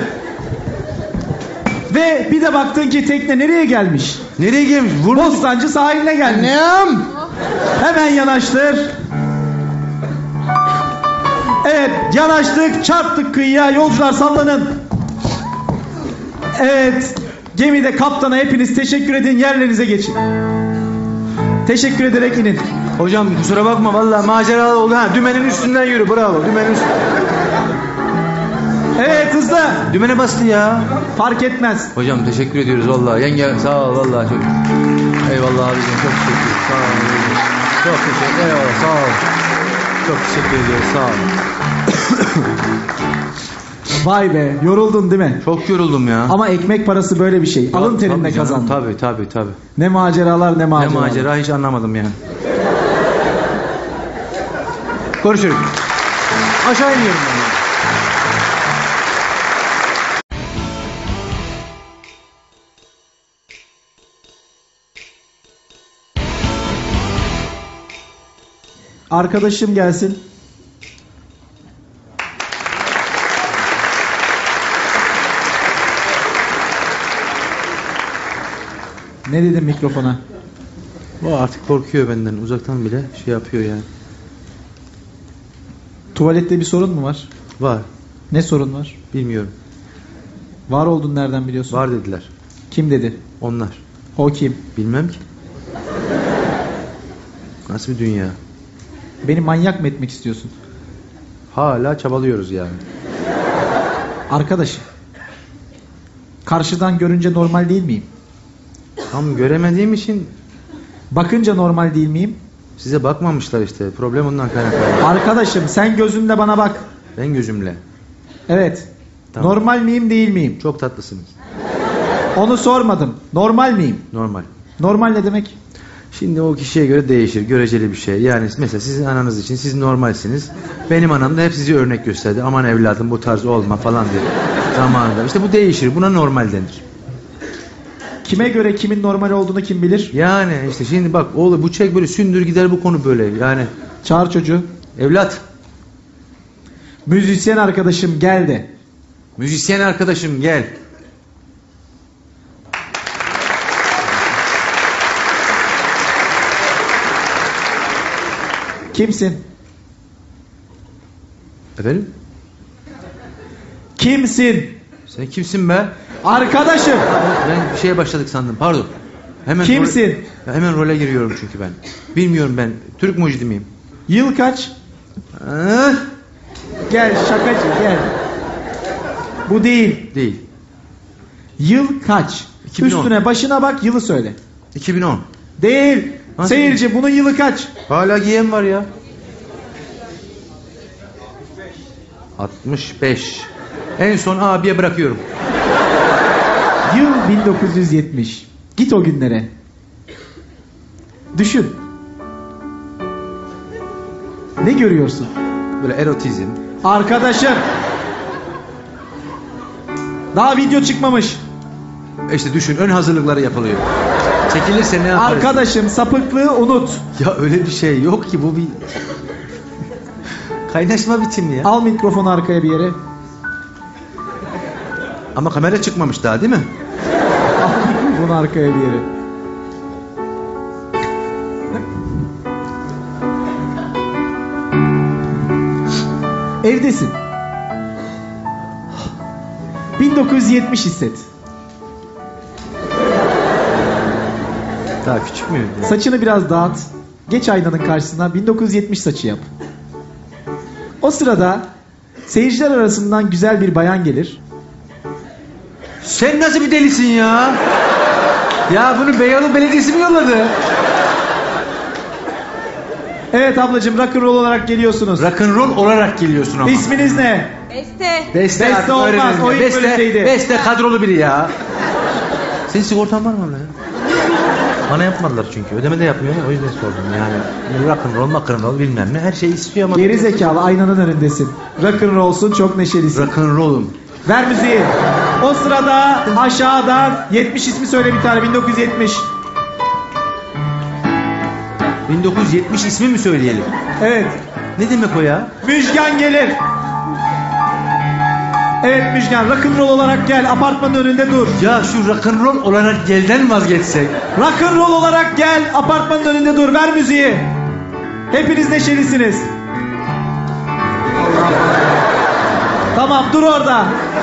Ve bir de baktın ki tekne nereye gelmiş? Nereye gelmiş? Vurmuş. Bostancı sahiline gelmiş. Annem. Hemen yanaştır. Evet yanaştık çarptık kıyıya yolcular sallanın. Evet gemide kaptana hepiniz teşekkür edin yerlerinize geçin. Teşekkür ederek inin. Hocam kusura bakma vallahi maceralı oldu. Ha, dümenin üstünden yürü, bravo. Dümenin üstünden. Evet hızlı. Dümene bastı ya. Fark etmez. Hocam teşekkür ediyoruz vallahi. Yenge sağ ol vallahi çok. Eyvallah abicim çok teşekkür. Sağ ol. Çok teşekkür. Eyvallah sağ ol. Çok teşekkür ediyoruz. Sağ olun. Vay be, yoruldun değil mi? Çok yoruldum ya. Ama ekmek parası böyle bir şey. Alın terinle Tabii canım, kazandın. Tabii tabii tabii. Ne maceralar ne Ne maceralar. macera hiç anlamadım yani. Görüşürüz. Aşağı iniyorum ben. ya. Arkadaşım gelsin. Ne dedim mikrofona? O artık korkuyor benden. Uzaktan bile şey yapıyor yani. Tuvalette bir sorun mu var? Var. Ne sorun var? Bilmiyorum. Var olduğunu nereden biliyorsun? Var dediler. Kim dedi? Onlar. O kim? Bilmem ki. Nasıl bir dünya? Beni manyak mı etmek istiyorsun? Hala çabalıyoruz yani. Arkadaşım. Karşıdan görünce normal değil miyim? Tam göremediğim için Bakınca normal değil miyim? size bakmamışlar işte. Problem ondan kaynaklanıyor. Arkadaşım sen gözünle bana bak. Ben gözümle. Evet. Tamam. Normal miyim değil miyim? Çok tatlısınız. Onu sormadım. Normal miyim? Normal. Normal ne demek? Şimdi o kişiye göre değişir. Göreceli bir şey. Yani mesela sizin ananız için siz normalsiniz. Benim anam da hep size örnek gösterdi. Aman evladım bu tarz olma falan dedi. Zamanında. İşte bu değişir. Buna normal denir. Kime göre kimin normal olduğunu kim bilir? Yani işte şimdi bak oğlum bu çek böyle sündür gider bu konu böyle. Yani Çağır çocuğu. evlat. Müzisyen arkadaşım gel de. Müzisyen arkadaşım gel. Kimsin? Efendim? Kimsin? Sen kimsin be? Arkadaşım. Ben bir şeye başladık sandım. Pardon. Hemen Kimsin? Role, Ya hemen role giriyorum çünkü ben. Bilmiyorum ben. Türk mucidi miyim? Yıl kaç? Ah, Gel şakacı gel. Bu değil. değil. Yıl kaç? iki bin on. Üstüne başına bak yılı söyle. iki bin on. Değil. Nasıl Seyirci bunun yılı kaç? Hala giyen var ya. altmış beş. En son abiye bırakıyorum. Yıl bin dokuz yüz yetmiş. Git o günlere. Düşün. Ne görüyorsun? Böyle erotizm. Arkadaşım. Daha video çıkmamış. İşte düşün ön hazırlıkları yapılıyor. Çekilirse ne yaparız? Arkadaşım sapıklığı unut. Ya öyle bir şey yok ki bu bir... Kaynaşma bitimi ya. Al mikrofonu arkaya bir yere. Ama kamera çıkmamış daha değil mi? Al mikrofonu arkaya bir yere. Evdesin. bin dokuz yüz yetmiş hisset. Daha küçük müyüm? ya? Saçını biraz dağıt. Geç aynanın karşısına bin dokuz yüz yetmiş saçı yap. O sırada seyirciler arasından güzel bir bayan gelir. Sen nasıl bir delisin ya? Ya bunu Beyoğlu Belediyesi mi yolladı? Evet ablacığım rock'n'roll olarak geliyorsunuz. Rock'n'roll olarak geliyorsun ama. İsminiz ne? Beste. Beste, Beste artık olmaz, öğrenelim ya. o ilk Beste, bölümdeydi. Beste kadrolu biri ya. Senin sigortan var mı abla ya? Bana yapmadılar çünkü. Ödeme de yapmıyor. O yüzden sordum yani. Rock'n'roll, rock'n'roll bilmem ne. Her şeyi istiyor ama... Geri zekalı aynanın önündesin. Rock'n'rollsun çok neşelisin. Rock'n'roll'um. Ver müziği. O sırada aşağıdan yetmiş ismi söyle bir tane bin dokuz yüz yetmiş. bin dokuz yüz yetmiş ismi mi söyleyelim? Evet. Ne demek o ya? Müjgan gelir. Evet Müjgan rock'n'roll olarak gel apartmanın önünde dur. Ya şu rock'n'roll olarak gelden vazgeçsek. Rock'n'roll olarak gel apartmanın önünde dur ver müziği. Hepiniz neşelisiniz. Tamam dur orada.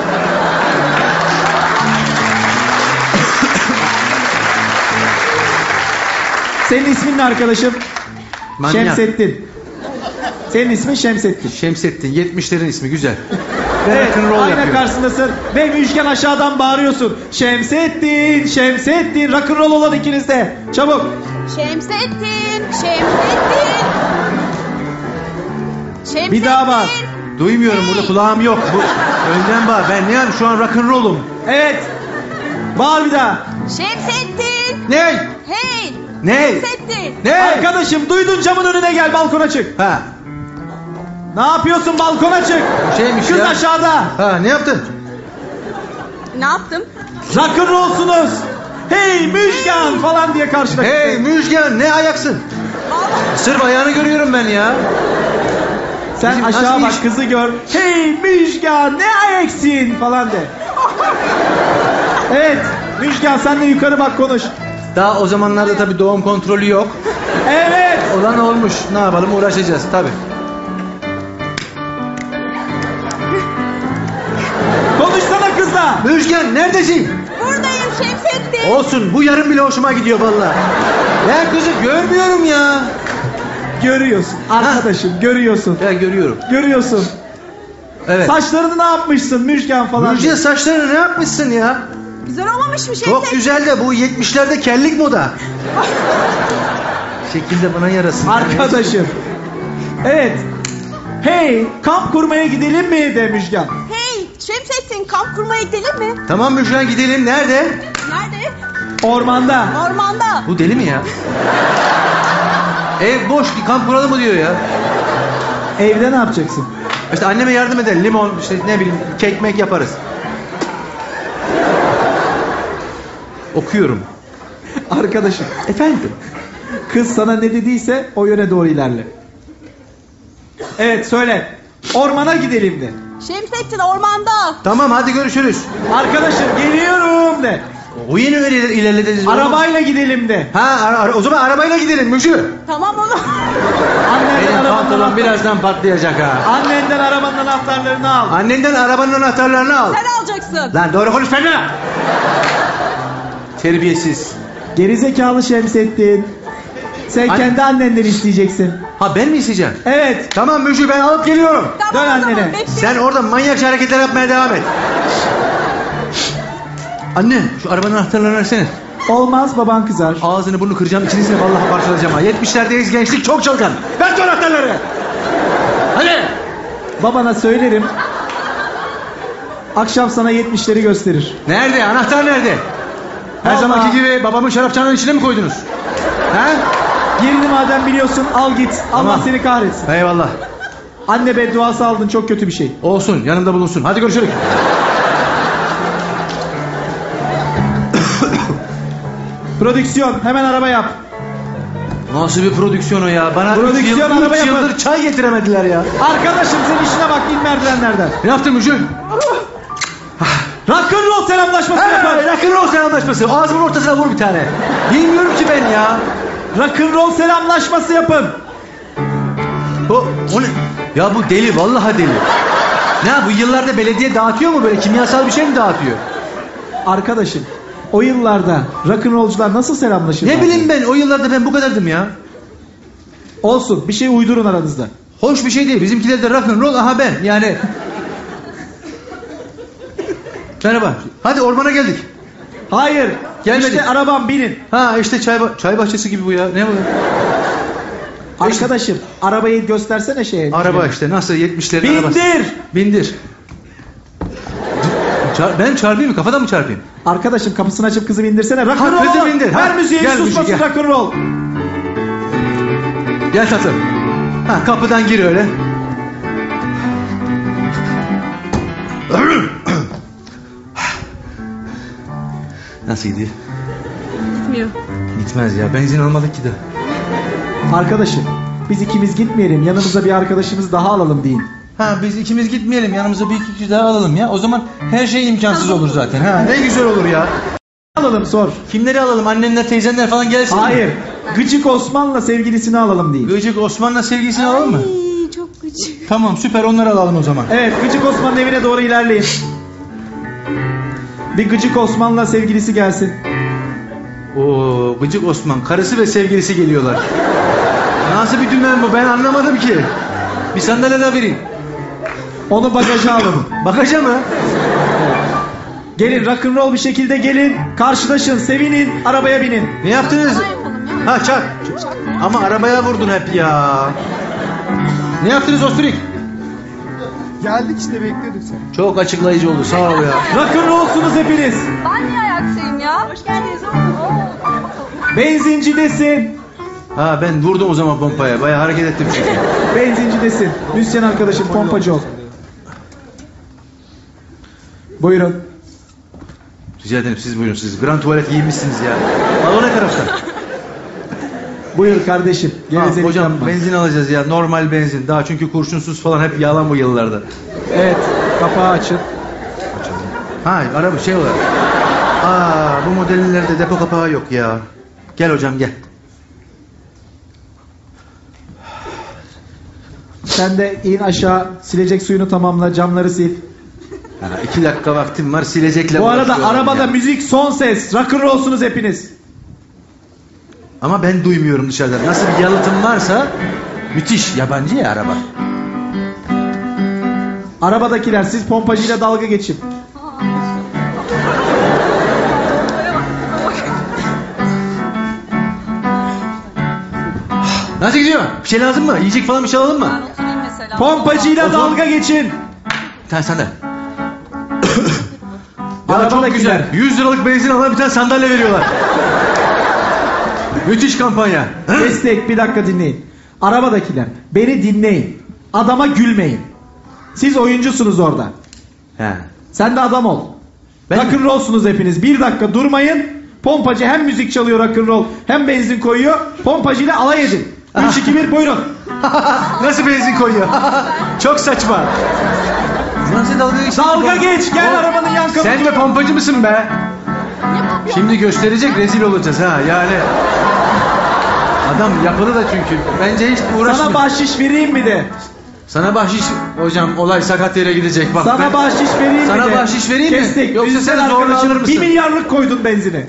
Senin ismin ne arkadaşım? Manyak. Şemsettin. Senin ismin Şemsettin. Şemsettin. yetmişlerin ismi güzel. Ve Evet, rock'n'roll ayna yapıyor. karşısındasın ve Müjgan aşağıdan bağırıyorsun. Şemsettin, Şemsettin, rock'n'roll olan ikiniz de. Çabuk. Şemsettin. Şemsettin. Şemsettin. Bir daha bak. Duymuyorum, burada kulağım yok. Bu önden bağır. Ben ne yani şu an rock'n'roll'um. Evet. Bağır bir daha. Şemsettin. Ne? Hey. Ne? Şemsettin. Ne? Arkadaşım duydun, camın önüne gel, balkona çık. Ha. Ne yapıyorsun, balkona çık. Şeymiş Kız ya. aşağıda. Ha, ne yaptın? Ne yaptım? Rock'n'rollsunuz. Hey Müjgan falan diye karşıda. Hey Müjgan, ne ayaksın? Vallahi. Sırf ayağını görüyorum ben ya. Sen Bizim aşağı nasıl bak, iş? kızı gör. Hey Müjgan, ne ayaksin falan de. Evet Müjgan, sen de yukarı bak, konuş. Daha o zamanlarda tabii doğum kontrolü yok. Evet. Olan olmuş. Ne yapalım, uğraşacağız tabii. Konuşsana kızla. Müjgan neredesin? Buradayım Şemsettin. Olsun, bu yarım bile hoşuma gidiyor vallahi. Ya kızı görmüyorum ya. Görüyorsun arkadaşım, görüyorsun. Ya görüyorum. Görüyorsun. Evet. Saçlarını ne yapmışsın Müjgan falan. Müjgan de. saçlarını ne yapmışsın ya? Güzel olmamış mı Şemsettin? Çok güzel de bu yetmişlerde kellik moda. Şekilde bana yarasın. Arkadaşım. Evet. Hey, kamp kurmaya gidelim mi de Müjgan. Hey Şemsettin, kamp kurmaya gidelim mi? Tamam Müjgan, gidelim. Nerede? Nerede? Ormanda. Ormanda. Bu deli mi ya? Ev boş, bir kamp kuralım mı diyor ya. Evde ne yapacaksın? İşte anneme yardım edelim. Limon, işte ne bileyim, kek mek yaparız. Okuyorum. Arkadaşım. Efendim. Kız sana ne dediyse o yöne doğru ilerle. Evet söyle. Ormana gidelim de. Şemsettin ormanda. Tamam, hadi görüşürüz. Arkadaşım geliyorum de. O yeni öyle ilerlediniz. Arabayla gidelim de. Ha, ara- ara- o zaman arabayla gidelim Müjü. Tamam oğlum. Annenden Benim arabanın pantolon anahtarlarını birazdan patlayacak ha. Annenden arabanın anahtarlarını al. Annenden arabanın anahtarlarını al. Sen alacaksın. Lan doğru konuş benimle. Terbiyesiz. Gerizekalı Şemsettin. Sen An- kendi annenden isteyeceksin. Ha, ben mi isteyeceğim? Evet. Tamam Müjü, ben alıp geliyorum. Tamam, Dön o zaman annene. bekliyorum. Sen orada manyakça hareketler yapmaya devam et. Anne, şu arabanın anahtarlarını versene. Olmaz, baban kızar. Ağzını burnunu kıracağım, içinizini vallahi parçalayacağım ha. yetmişlerdeyiz, gençlik çok çalkan. Ver şu anahtarları. Hadi. Babana söylerim. Akşam sana yetmişleri gösterir. Nerede? Anahtar nerede? Her Vallahi- zamanki gibi babamın şarapçanın içine mi koydunuz? He? Yerini madem biliyorsun, al git. Allah Tamam. seni kahretsin. Eyvallah. Anne bedduası aldın, çok kötü bir şey. Olsun, yanımda bulunsun. Hadi görüşürüz. Prodüksiyon, hemen araba yap. Nasıl bir prodüksiyon o ya? Bana Prodüksiyon, üç yıl- araba üç yapın. yıldır çay getiremediler ya. Arkadaşım sen işine bak, in merdivenlerden. Ne yaptın Müjü? Rock'n'roll selamlaşması yapın. Hey, rock'n'roll selamlaşması. Ağzımın ortasına vur bir tane. Bilmiyorum ki ben ya. Rock'n'roll selamlaşması yapın. Bu, o ne? Ya bu deli, vallahi deli. Ne bu yıllarda belediye dağıtıyor mu, böyle kimyasal bir şey mi dağıtıyor? Arkadaşım, o yıllarda rock'n'rollcular nasıl selamlaşır? Ne bileyim ben, o yıllarda ben bu kadardım ya. Olsun, bir şey uydurun aranızda. Hoş bir şey değil. Bizimkiler de rock'n'roll, aha ben. Yani. Merhaba. Hadi ormana geldik. Hayır. Gelmedik. İşte arabam, binin. Ha işte çay, ba- çay bahçesi gibi bu ya. Ne bu? Arkadaşım, arabayı göstersene şeye. Araba işte, nasıl yetmişlerin arabası. Bindir. Bindir. Çar- ben çarpayım mı? Kafadan mı çarpayım? Arkadaşım, kapısını açıp kızı bindirsene. Rock'n'roll. Ha, kızı bindir. Ver Ha, müziği, gel susmasın müziği, gel. rock'n'roll. Gel tatlım. Ha, kapıdan gir öyle. Nasıl gidiyor? Gitmiyor. Gitmez ya. Benzin almadık ki de. Arkadaşım, biz ikimiz gitmeyelim. Yanımıza bir arkadaşımız daha alalım deyin. Ha, biz ikimiz gitmeyelim. Yanımıza bir iki kişi daha alalım ya. O zaman her şey imkansız olur zaten. Ha, ne güzel olur ya. Alalım, sor. Kimleri alalım? Annenler, teyzenler falan gelsin mi? Hayır. Gıcık Osman'la sevgilisini alalım deyin. Gıcık Osman'la sevgilisini alalım mı? Ay, çok gıcık. Tamam, süper, onları alalım o zaman. Evet, Gıcık Osman'ın evine doğru ilerleyin. Bir Gıcık Osman'la sevgilisi gelsin. Oo, Gıcık Osman, karısı ve sevgilisi geliyorlar. Nasıl bir dümen bu, ben anlamadım ki. Bir sandalye daha vereyim. Onu bagaja alın. Bagaja mı? Gelin, rock'n'roll bir şekilde gelin. Karşılaşın, sevinin, arabaya binin. Ne yaptınız? Ne yapalım ya? Ha, çak. Ama arabaya vurdun hep ya. Ne yaptınız Ospirik? Geldik işte bekliyorduk seni. Çok açıklayıcı oldu. Sağ ol ya. Rock'n'rollsunuz hepiniz. Ben niye ayaktayım ya? Hoş geldiniz oğlum. Benzincidesin. Ha ben vurdum o zaman pompaya. Bayağı hareket ettim çünkü. Benzincidesin. Müzisyen arkadaşım pompacı ol. Buyurun. Rica ederim siz buyurun siz. Grand tuvalet giymişsiniz ya. Al o ne taraftan? Buyur kardeşim. Ha, Gevezelik hocam yapma. benzin alacağız ya. Normal benzin. Daha çünkü kurşunsuz falan hep yalan bu yıllarda. Evet. Kapağı açın. Ha araba şey olarak. Aa bu modellerde depo kapağı yok ya. Gel hocam gel. Sen de in aşağı. Silecek suyunu tamamla. Camları sil. Ha, iki dakika vaktim var silecekle Bu arada uğraşıyorum arabada ya. müzik son ses. Rock'n'rollsunuz hepiniz. Ama ben duymuyorum dışarıdan. Nasıl bir yalıtım varsa müthiş. Yabancı ya araba. Arabadakiler siz pompacıyla dalga geçin. Nasıl gidiyor? Bir şey lazım mı? Yiyecek falan bir şey alalım mı? Ben oturayım mesela. Pompacıyla O zaman- dalga geçin. Sen sen de. Ya çok Arabadakiler. güzel. yüz liralık benzin alana bir tane sandalye veriyorlar. Müthiş kampanya. Destek bir dakika dinleyin. Arabadakiler beni dinleyin. Adama gülmeyin. Siz oyuncusunuz orada. He. Sen de adam ol. Ben- Rock'n'rollsunuz hepiniz. Bir dakika durmayın. Pompacı hem müzik çalıyor rock'n'roll hem benzin koyuyor. Pompacıyla alay edin. üç iki bir buyurun. Nasıl benzin koyuyor? Çok saçma. Nasıl dalga geçiyorsun? Dalga geç. Gel arabanın yan kapısına. Sen de pompacı mısın be? Şimdi gösterecek rezil olacağız ha yani. Adam yapılı da çünkü. Bence hiç uğraşmıyor. Sana bahşiş vereyim mi de? Sana bahşiş hocam olay sakat yere gidecek bak. Sana ben- bahşiş vereyim Sana mi de? bahşiş vereyim mi? Kestik. Yoksa Müzisyen sen zorla arkadaşım, alır mısın? Bir milyarlık koydun benzini.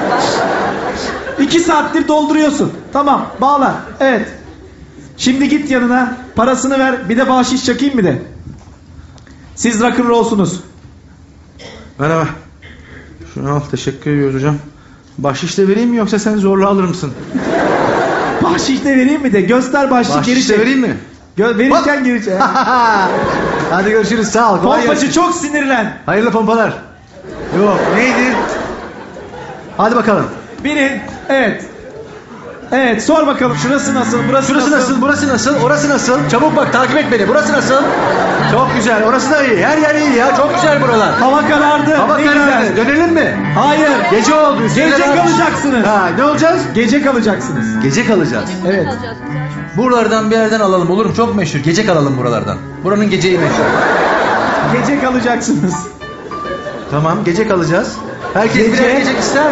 İki saattir dolduruyorsun. Tamam bağla. Evet. Şimdi git yanına. Parasını ver. Bir de bahşiş çakayım mı de? Siz rock'n'rollsunuz. Merhaba. Şunu al teşekkür ediyoruz hocam. Bahşiş de vereyim mi yoksa sen zorla alır mısın? Bahşiş de vereyim mi de? Göster bahşişi geri Bahşiş de çek. vereyim mi? Gö- verirken geri çek. Hadi görüşürüz sağ ol. Kolay Pompacı gelsin. çok sinirlen. Hayırlı pompalar. Yok neydi? Hadi bakalım. Binin. Evet. Evet sor bakalım şurası nasıl? Burası Şurası nasıl? Burası nasıl? Orası nasıl? Çabuk bak takip et beni. Burası nasıl? Çok güzel. Orası da iyi. Her yer iyi ya. Çok güzel buralar. Hava karardı. Hava Ne karardı. güzel. Dönelim mi? Hayır. Gece oldu. üstüne Gece de- kalacaksınız. Ha, ne olacağız? Gece kalacaksınız. Gece kalacağız. Evet. Buralardan bir yerden alalım olur mu? Çok meşhur. Gece kalalım buralardan. Buranın geceyi meşhur. Gece kalacaksınız. Tamam gece kalacağız. Herkes Gece- birer gece ister mi?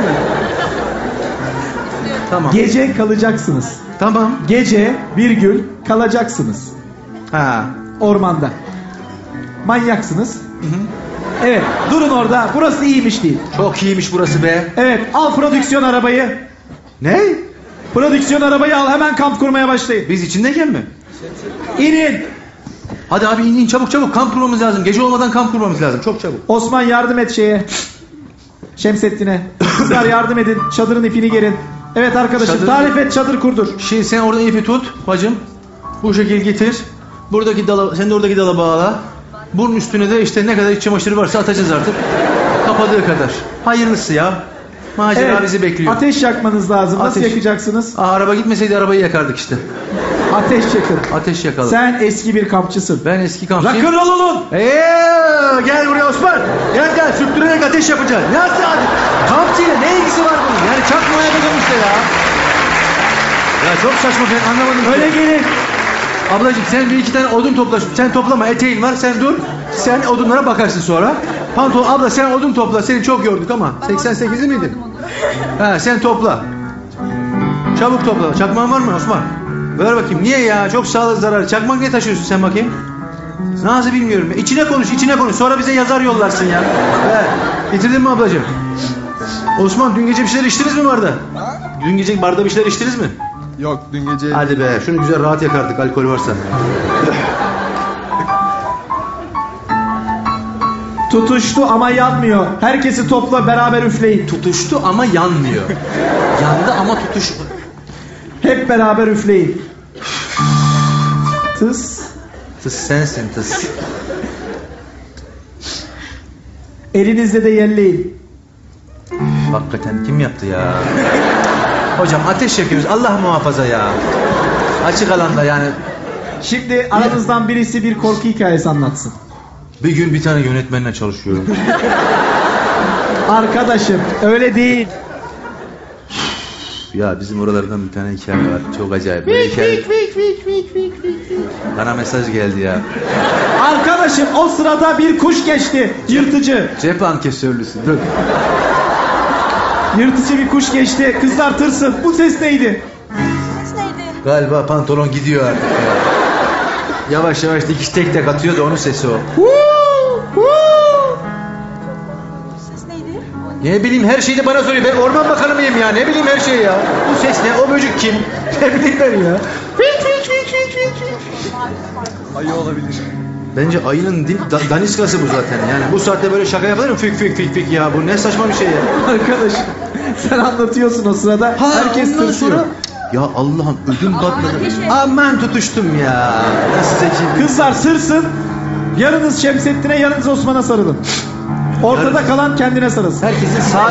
Tamam. Gece kalacaksınız. Tamam. Gece virgül kalacaksınız. Ha. Ormanda. Manyaksınız. Hı hı. Evet. Durun orada. Burası iyiymiş değil. Çok iyiymiş burası be. Evet. Al prodüksiyon arabayı. Ne? Prodüksiyon arabayı al. Hemen kamp kurmaya başlayın. Biz içindeyken mi? İnin. Hadi abi in in çabuk çabuk kamp kurmamız lazım. Gece olmadan kamp kurmamız lazım. Çok çabuk. Osman yardım et şeye. Şemsettin'e. Kızlar yardım edin. Çadırın ipini gerin. Evet arkadaşım Çadır- tarif et çadır kurdur. Şimdi sen orada ipi tut bacım. Bu şekil getir. Buradaki dala, sen de oradaki dala bağla. Bunun üstüne de işte ne kadar iç çamaşırı varsa atacağız artık. Kapadığı kadar. Hayırlısı ya. Macera Evet, bizi bekliyor. ateş yakmanız lazım. Nasıl Ateş. yakacaksınız? Aa, araba gitmeseydi arabayı yakardık işte. Ateş yakın. Ateş yakalım. Sen eski bir kampçısın. Ben eski kampçıyım. Rock'n'roll olun. Eee gel buraya Osman. Gel gel sürttürerek ateş yapacağız. Ne yaptı? Kampçıyla ne ilgisi var bunun? Yani çakmaya yapacağım işte ya. Ya çok saçma ben anlamadım. ki. Öyle gelin. Ablacığım sen bir iki tane odun topla. Sen toplama eteğin var sen dur. Sen odunlara bakarsın sonra. Pantolon abla sen odun topla. Seni çok yorduk ama. seksen sekizli miydin? Ha sen topla. Çabuk topla. Çakmağın var mı Osman? Ver bakayım. Niye ya? Çok sağlık zararı. Çakmak ne taşıyorsun sen bakayım? Nasıl bilmiyorum. İçine konuş, içine konuş. Sonra bize yazar yollarsın ya. Ver. Getirdin mi ablacığım? Osman dün gece bir şeyler içtiniz mi barda? Dün gece barda bir şeyler içtiniz mi? Yok dün gece Hadi be. Şunu güzel rahat yakardık alkol varsa. Tutuştu ama yanmıyor. Herkesi topla beraber üfleyin. Tutuştu ama yanmıyor. Yandı ama tutuş... Hep beraber üfleyin. Tıs. Tıs sensin tıs. Elinizle de yelleyin. Hakikaten kim yaptı ya? Hocam ateş yakıyoruz. Allah muhafaza ya. Açık alanda yani. Şimdi aranızdan birisi bir korku hikayesi anlatsın. Bir gün bir tane yönetmenle çalışıyorum. Arkadaşım öyle değil. Ya bizim oralardan bir tane hikaye var. Çok acayip. Böyle hikaye... Bana mesaj geldi ya. Arkadaşım o sırada bir kuş geçti. Yırtıcı. Cep ankesörlüsü. Dur. Yırtıcı bir kuş geçti. Kızlar tırsın. Bu ses neydi? Ses neydi? Galiba pantolon gidiyor artık ya. Yavaş yavaş dikiş tek tek atıyor da onun sesi o. Ses neydi? Ne bileyim her şeyi de bana soruyor. Ben orman bakanı mıyım ya? Ne bileyim her şeyi ya. Bu ses ne? O böcek kim? Ne bileyim ben ya. Ayı olabilir. Bence ayının dil, da, daniskası bu zaten. Yani bu saatte böyle şaka yapılır mı? Fik fik fik fik ya. Bu ne saçma bir şey ya. Arkadaşım sen anlatıyorsun o sırada. Herkes ondan tırsıyor. sonra- Ya Allah'ım ödüm patladı. ateş et. Aman tutuştum ya. Nasıl zeki. Kızlar sırsın. Yarınız Şemsettin'e, yarınız Osman'a sarılın. Ortada kalan kendine sarılsın. Herkesin sağ...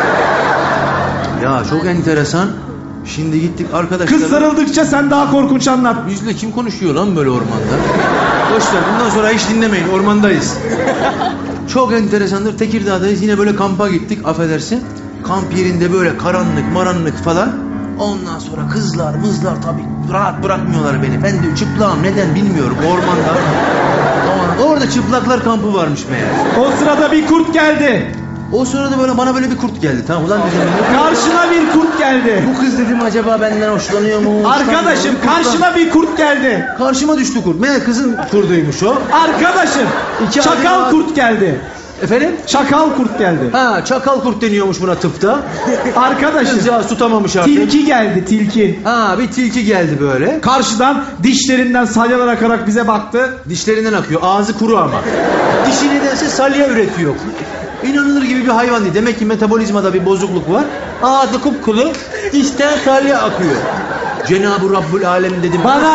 Ya çok enteresan. Şimdi gittik arkadaşlar. Kız sarıldıkça sen daha korkunç anlat. Bizle kim konuşuyor lan böyle ormanda? Boş ver bundan sonra hiç dinlemeyin, ormandayız. Çok enteresandır, Tekirdağ'dayız, yine böyle kampa gittik, affedersin. Kamp yerinde böyle karanlık maranlık falan. Ondan sonra kızlar mızlar tabii rahat bırakmıyorlar beni. Ben de çıplağım, neden bilmiyorum, ormanda. Aman, orada çıplaklar kampı varmış meğer. O sırada bir kurt geldi. O sırada böyle bana böyle bir kurt geldi, tamam ulan dedim. Karşına bir kurt geldi. Bu kız dedim acaba benden hoşlanıyor mu? Arkadaşım hoşlanmıyor mu? karşına bir kurt geldi. Karşıma düştü kurt. Meğer kızın kurduymuş o. Arkadaşım İki çakal adım- kurt geldi. Efendim? Çakal kurt geldi. Ha, çakal kurt deniyormuş buna tıpta. Arkadaşım Kızcağız tutamamış artık. tilki geldi tilki. Ha, bir tilki geldi böyle. Karşıdan dişlerinden salyalar akarak bize baktı. Dişlerinden akıyor. Ağzı kuru ama. Dişi nedense salya üretiyor. İnanılır gibi bir hayvan değil. Demek ki metabolizmada bir bozukluk var. Ağzı kupkuru, dişten salya akıyor. Cenab-ı Rabbül Alem dedim. Bana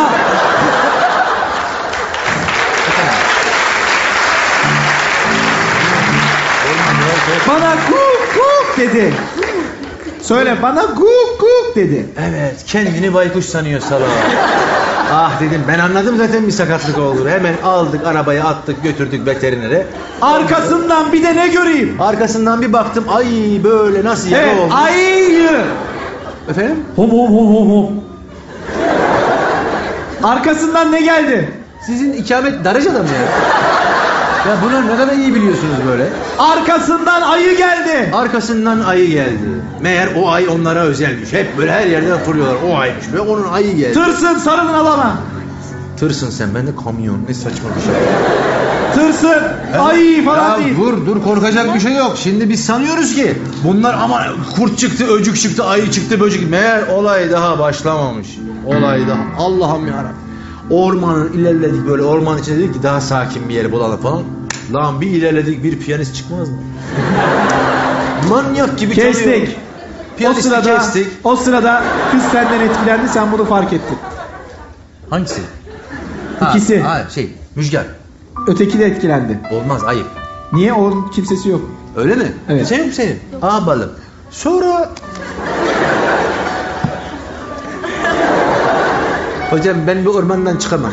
bana kuk kuk dedi. Söyle bana kuk kuk dedi. Evet, kendini baykuş sanıyor salak. Ah dedim, ben anladım zaten bir sakatlık olur. Hemen aldık, arabaya attık, götürdük veterinere. Arkasından bir de ne göreyim? Arkasından bir baktım, ay böyle nasıl yara Evet, oldu. ayı. Efendim? Hop hop hop hop hop. Arkasından ne geldi? Sizin ikamet Darıca'da mı ya? Ya bunu ne kadar iyi biliyorsunuz böyle. Arkasından ayı geldi. Arkasından ayı geldi. Meğer o ay onlara özelmiş. Hep böyle her yerden fırlıyorlar. O aymış ve onun ayı geldi. Tırsın sarılın alama. Tırsın sen, ben de kamyon. Ne saçma bir şey. Tırsın. Ay falan Ya değil. dur dur, korkacak bir şey yok. Şimdi biz sanıyoruz ki bunlar ama kurt çıktı, öcük çıktı, ayı çıktı, böcek. Meğer olay daha başlamamış. Olay daha. Allah'ım yarabbim. Ormanın ilerledik böyle, orman içinde dedik ki daha sakin bir yer bulalım falan. Lan bir ilerledik, bir piyanist çıkmaz mı? Manyak gibi çalıyor. Kestik. O Piyanisti sırada, kestik. o sırada kız senden etkilendi, sen bunu fark ettin. Hangisi? İkisi. Ha, ha, şey, Müjgan. Öteki de etkilendi. Olmaz, ayıp. Niye? Onun kimsesi yok. Öyle mi? Evet. Senin mi senin? Aa balım. Sonra... Hocam ben bu ormandan çıkamam.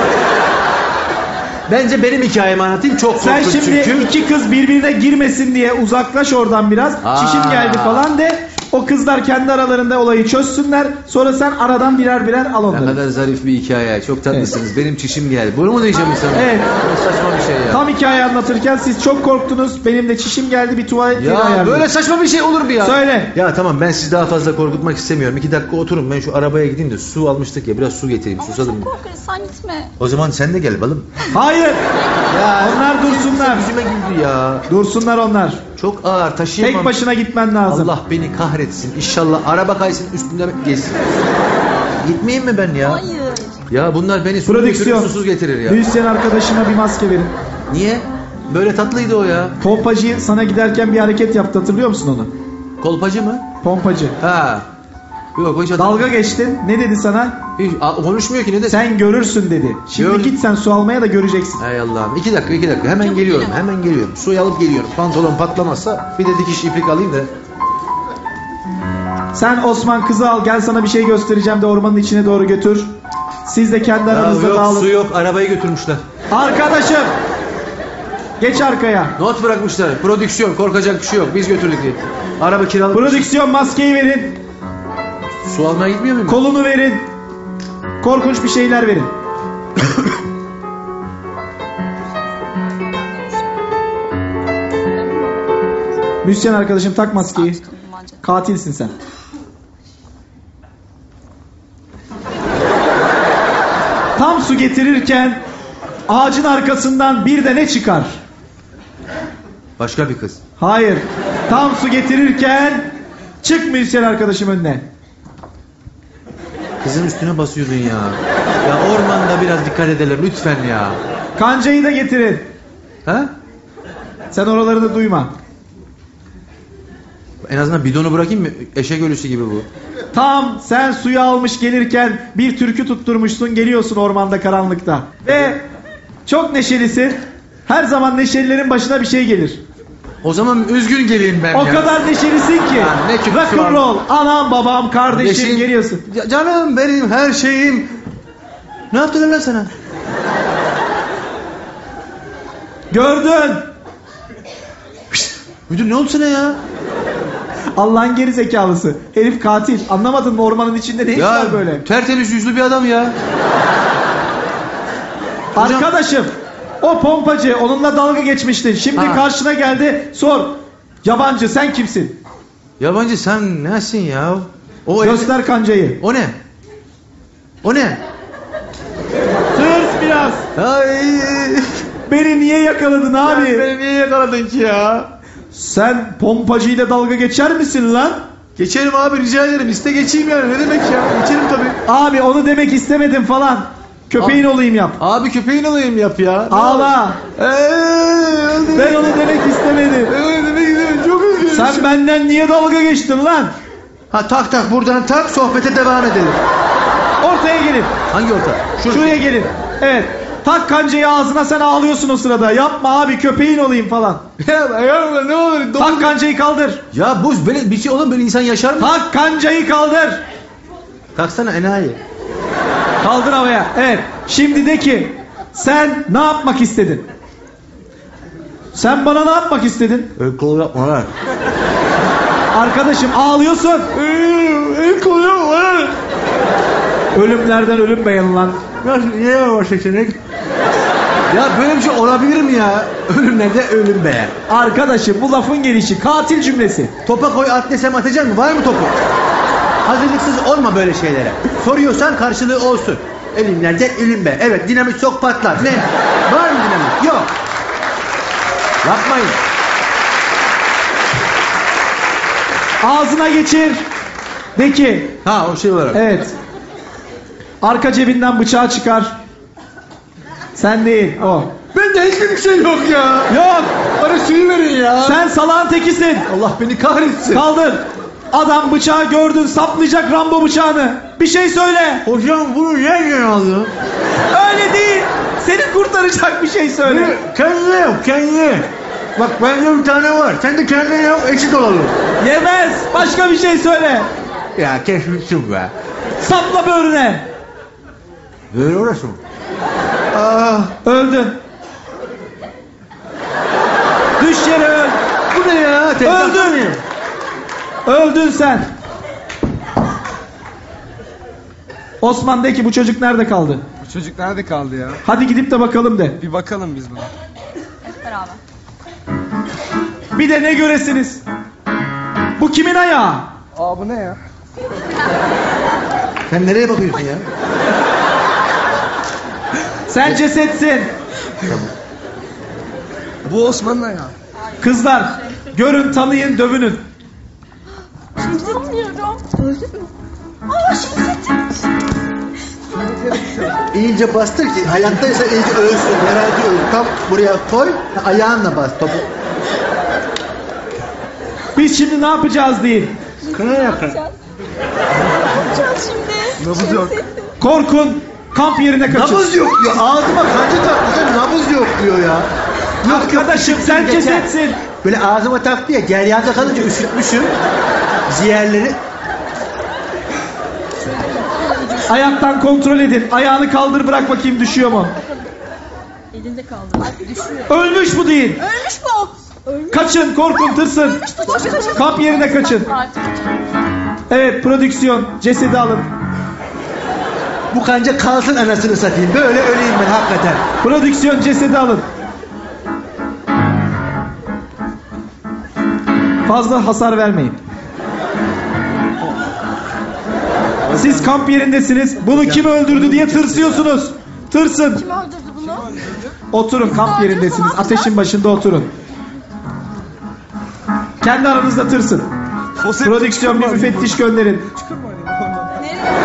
Bence benim hikayemi anlatayım, çok Sen korkunç şimdi çünkü. iki kız birbirine girmesin diye uzaklaş oradan biraz. Aa. Çişim geldi falan de. O kızlar kendi aralarında olayı çözsünler. Sonra sen aradan birer birer al Ne onları. kadar zarif bir hikaye, çok tatlısınız. Benim çişim geldi. Bunu mu diyeceğim sana? Evet. Ne saçma bir şey ya. Tam hikaye anlatırken siz çok korktunuz. Benim de çişim geldi, bir tuvalet yeri Ya ayarladım. böyle saçma bir şey olur mu ya? Söyle. Ya tamam, ben sizi daha fazla korkutmak istemiyorum. İki dakika oturun, ben şu arabaya gideyim de su almıştık ya, biraz su getireyim, Ama susadım. çok korkarız, sen gitme. O zaman sen de gel balım. Hayır. Ya onlar dursunlar. Yüzüme güldü ya. Dursunlar onlar. Çok ağır, taşıyamam. Tek başına gitmen lazım. Allah beni kahretsin. İnşallah araba kaysın üstünde geçsin. Gitmeyeyim mi ben ya? Hayır. Ya bunlar beni su Prodüksiyon. götürüp susuz getirir ya. Müzisyen arkadaşıma bir maske verin. Niye? Böyle tatlıydı o ya. Kolpacı sana giderken bir hareket yaptı, hatırlıyor musun onu? Kolpacı mı? Pompacı. Ha. Yok hiç adam. Dalga geçtin. Ne dedi sana? Hiç, a- konuşmuyor ki ne de. Sen görürsün dedi. Şimdi Gör- git sen su almaya da göreceksin. Hay Allah'ım. İki dakika iki dakika. Hemen geliyorum. Hemen geliyorum. Suyu alıp geliyorum. Pantolon patlamazsa bir de dikiş iplik alayım da. Sen Osman kızı al, gel sana bir şey göstereceğim de ormanın içine doğru götür. Siz de kendi Ya aranızda yok dağılın. su yok. Arabayı götürmüşler. Arkadaşım. Geç arkaya. Not bırakmışlar. Prodüksiyon. Korkacak bir şey yok. Biz götürdük diye. Araba kiralık. Prodüksiyon maskeyi verin. Su almaya gitmiyor muyum? Kolunu verin. Korkunç bir şeyler verin. Müzisyen arkadaşım tak maskeyi. Katilsin sen. Tam su getirirken ağacın arkasından bir de ne çıkar? Başka bir kız. Hayır. Tam su getirirken çık müzisyen arkadaşım önüne. Kızın üstüne basıyordun ya. Ya ormanda biraz dikkat edelim lütfen ya. Kancayı da getirin. Ha? Sen oralarını duyma. En azından bidonu bırakayım mı? Eşek ölüsü gibi bu. Tam sen suyu almış gelirken bir türkü tutturmuşsun, geliyorsun ormanda karanlıkta. Ve çok neşelisin. Her zaman neşelilerin başına bir şey gelir. O zaman üzgün geleyim ben O ya. kadar neşelisin ki. Ya ne kötüsü var. Rock'n'roll, anam babam kardeşim Neşeyim- geliyorsun. Ya canım benim her şeyim. Ne yaptılar lan sana? Gördün. Müdür ne oldu sana ya? Allah'ın geri zekalısı. Herif katil. Anlamadın mı ormanın içinde ne iş Ya var böyle? tertemiz yüzlü bir adam ya. Hocam- Arkadaşım o pompacı, onunla dalga geçmiştin. Şimdi Ha. karşına geldi. Sor. Yabancı sen kimsin? Yabancı sen nesin ya? O Göster kancayı. O ne? O ne? Tırs biraz. Ay. Beni niye yakaladın abi? Beni niye yakaladın ki ya? Sen pompacıyla dalga geçer misin lan? Geçerim abi rica ederim. İste geçeyim yani. Ne demek ya? Geçerim tabii. Abi onu demek istemedim falan. Köpeğin olayım yap. Abi köpeğin olayım yap ya. Ağla. Eee, Ben onu demek istemedim. öyle demek istedim. Çok üzgünüm. Sen benden niye dalga geçtin lan? Ha tak tak buradan tak sohbete devam edelim. Ortaya gelin. Hangi orta? Şurası. Şuraya gelin. Evet. Tak kancayı ağzına, sen ağlıyorsun o sırada. Yapma abi, köpeğin olayım falan. Ya, ya ne olur. Tak kancayı kaldır. Ya bu böyle bir şey oğlum böyle insan yaşar mı? Tak kancayı kaldır. Taksana enayi. Kaldır havaya. Evet. Şimdi de ki sen ne yapmak istedin? Sen bana ne yapmak istedin? El kolu yapma lan. Arkadaşım ağlıyorsun. El kolu yapma lan. Ölümlerden ölüm beğen lan. Ya niye var seçenek? Ya böyle bir şey olabilir mi ya? Ölümlerde ölüm be. Arkadaşım bu lafın gelişi katil cümlesi. Topa koy at desem atacak mı? Var mı topu? Hazırlıksız olma böyle şeylere. Soruyorsan karşılığı olsun. Ölümlerde ölüm be. Evet dinamit çok patlar. Ne? Var mı dinamit? Yok. Yapmayın. Ağzına geçir. De ki Ha o şey olarak. evet. Arka cebinden bıçağı çıkar. Sen değil o. Bende hiçbir şey yok ya. Yok. Bana suyu verin ya. Sen salağın tekisin. Allah beni kahretsin. Kaldır. Adam bıçağı gördün, saplayacak Rambo bıçağını. Bir şey söyle. Hocam bunu nereden aldın? Öyle değil. Seni kurtaracak bir şey söyle. Kendine yap kendine. Bak bende bir tane var. Sen de kendine yap eşit olalım. Yemez. Başka bir şey söyle. Ya keşfettim be. Sapla böğrüne. Böyle orası mı? Ah. Öldün. Düş yere öl. Bu ne ya? Öldün. Öldün sen. Osman de ki bu çocuk nerede kaldı? Bu çocuk nerede kaldı ya? Hadi gidip de bakalım de. Bir bakalım biz buna. Hep beraber. Bir de ne göresiniz? Bu kimin ayağı? Aa bu ne ya? Sen nereye bakıyorsun ya? Sen cesetsin. Bu Osman'ın ayağı. Kızlar görün, tanıyın, dövünün. Sanmıyorum. Öldü mü? Aa Şemsettin. İyice bastır ki hayattaysa iyice ölsün. Herhalde ölsün. Tam buraya koy. Ayağınla bas topu. Biz şimdi ne yapacağız deyin. Kına yakın. yapacağız şimdi? Nabız yok. Korkun, kamp yerine kaçın. Nabız yok diyor. Ağzıma kancı taktı. Sen nabız yok diyor ya. Yok yok. Arkadaşım sen geçer. cesetsin. Böyle ağzıma taktı ya. Geryanda kalınca üşütmüşüm. Ciğerleri. Ayaktan kontrol edin. Ayağını kaldır bırak bakayım düşüyor mu? Elinde kaldı. Ay, düşüyor. Ölmüş bu değil. Ölmüş bu. Ölmüş. Kaçın, korkun, tırsın. Koş koş koş. Kamp yerine kaçın. Artık. Evet, prodüksiyon. Cesedi alın. Bu kanca kalsın anasını satayım. Böyle öleyim ben hakikaten. Prodüksiyon cesedi alın. Fazla hasar vermeyin. Siz kamp yerindesiniz. Bunu kim öldürdü diye tırsıyorsunuz. Tırsın. Kim öldürdü bunu? Oturun, kamp yerindesiniz. Ateşin başında oturun. Kendi aranızda tırsın. Prodüksiyon bir müfettiş gönderin. Nereye?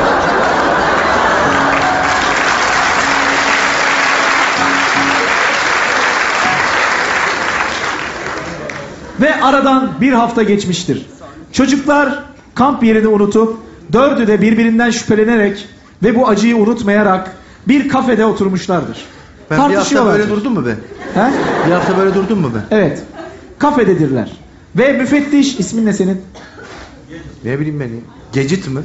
Ve aradan bir hafta geçmiştir. Çocuklar kamp yerini unutup dördü de birbirinden şüphelenerek ve bu acıyı unutmayarak bir kafede oturmuşlardır. Ben bir hafta Tartışıyorlardır. böyle durdum mu be? He? Bir hafta böyle durdum mu be? Evet. Kafededirler. Ve müfettiş, ismin ne senin? Ne bileyim ben ya. Gecit mi?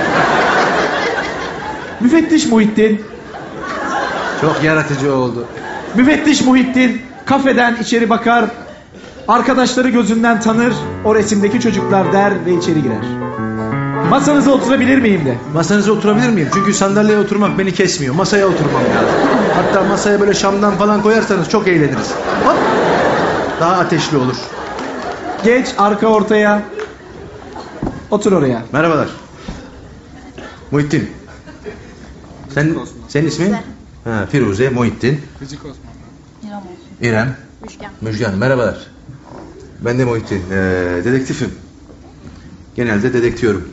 Müfettiş Muhittin. Çok yaratıcı oldu. Müfettiş Muhittin kafeden içeri bakar. Arkadaşları gözünden tanır. O resimdeki çocuklar der ve içeri girer. Masanıza oturabilir miyim de? Masanıza oturabilir miyim? Çünkü sandalyeye oturmak beni kesmiyor. Masaya oturmam lazım. Hatta masaya böyle şamdan falan koyarsanız çok eğleniriz. Hop. Daha ateşli olur. Geç arka ortaya. Otur oraya. Merhabalar. Muhittin. Sen, senin ismin? Ha, Firuze, Muhittin. Gıcık Osman. İrem olsun. İrem. Müşken. Müjgan. Merhabalar. Ben de Muhittin. Ee, dedektifim. Genelde dedektiyorum.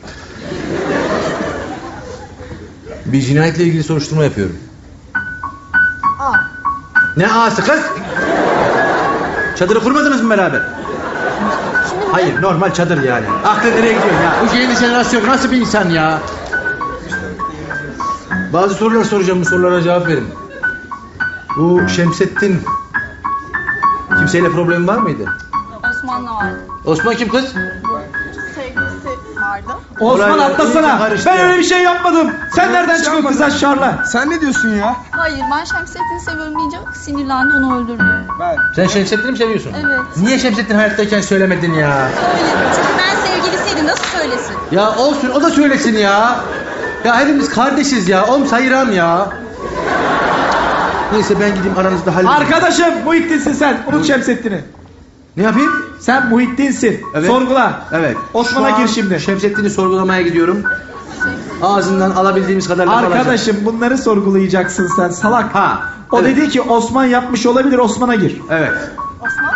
Bir cinayetle ilgili soruşturma yapıyorum. Aa. Ne ağası kız? Çadırı kurmadınız mı beraber? Hayır, normal çadır yani. Aklı nereye gidiyor ya? Bu yeni jenerasyon nasıl bir insan ya? Bazı sorular soracağım, bu sorulara cevap verin. Bu Şemsettin kimseyle problemi var mıydı? Osman'la vardı. Osman kim kız? Sevgilisi vardı. Osman Olaylar atlasana. iyice karıştı Ben ya. öyle bir şey yapmadım. Sen nereden çıkıyorsun yapmadın. kız aşağıla? Sen ne diyorsun ya? Hayır, ben Şemsettin'i seviyorum deyince sinirlendi, onu öldürdü. Ben. Sen Şemsettin'i mi seviyorsun? Evet. Niye Şemsettin hayattayken söylemedin ya? Söyledim. Çünkü ben sevgilisiydim. Nasıl söylesin? Ya olsun, o da söylesin ya. Ya hepimiz kardeşiz ya. Oğlum sayıram ya. Neyse ben gideyim aranızda halledeyim. Arkadaşım Muhittin'sin sen. Unut Şemsettin'i. Ne yapayım? Sen Muhittin'sin. Evet. Sorgula. Evet. Osman'a Şu an gir şimdi. Şemsettin'i sorgulamaya gidiyorum. Ağzından alabildiğimiz kadarıyla alacağım. Arkadaşım bunları sorgulayacaksın sen salak. Ha. O evet. dedi ki Osman yapmış olabilir, Osman'a gir. Evet. Osman?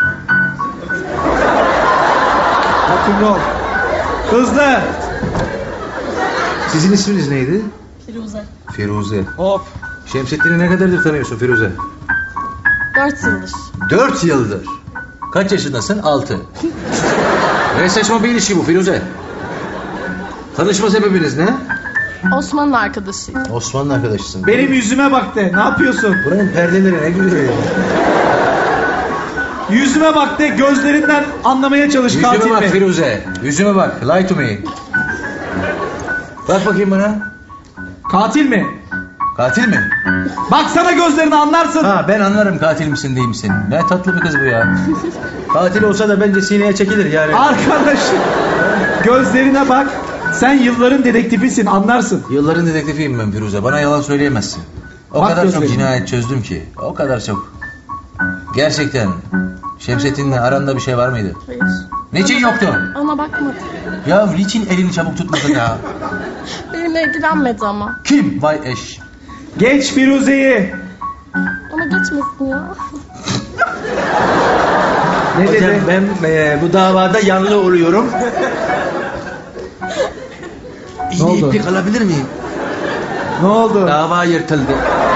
Rock'n'roll. Hızlı. Sizin isminiz neydi? Firuze. Firuze. Hop. Şemsettin'i ne kadardır tanıyorsun Firuze? Dört yıldır. Dört yıldır. Kaç yaşındasın? Altı. Ne saçma bir ilişki bu Firuze. Tanışma sebebiniz ne? Osman'ın arkadaşıydı. Osman'ın arkadaşısın. Benim yüzüme bak de. Ne yapıyorsun? Buranın perdeleri ne gülüyor ya? Yüzüme bak de. Gözlerinden anlamaya çalış Yüzüme katil bak mi? Firuze. Yüzüme bak. Lie to me. Bak bakayım bana. Katil mi? Katil mi? Baksana gözlerine anlarsın. Ha ben anlarım katil misin değil misin. Ne tatlı bir kız bu ya. Katil olsa da bence sineye çekilir yani. Arkadaşım. Gözlerine bak. Sen yılların dedektifisin anlarsın. Yılların dedektifiyim ben Firuze. Bana yalan söyleyemezsin. O Bak kadar gözlerine. çok cinayet çözdüm ki. O kadar çok. Gerçekten. Şemsettin'le aranda bir şey var mıydı? Hayır. Niçin yoktu? Ona bakmadı. Ya niçin elini çabuk tutmadın ya? Benimle ilgilenmedi ama. Kim? Vay eş. Geç Firuze'yi. Ona geçmesin ya. Ne Hocam dedi? ben e, bu davada yanlı oluyorum. İğne oldu? iplik alabilir miyim? Ne oldu? Dava yırtıldı.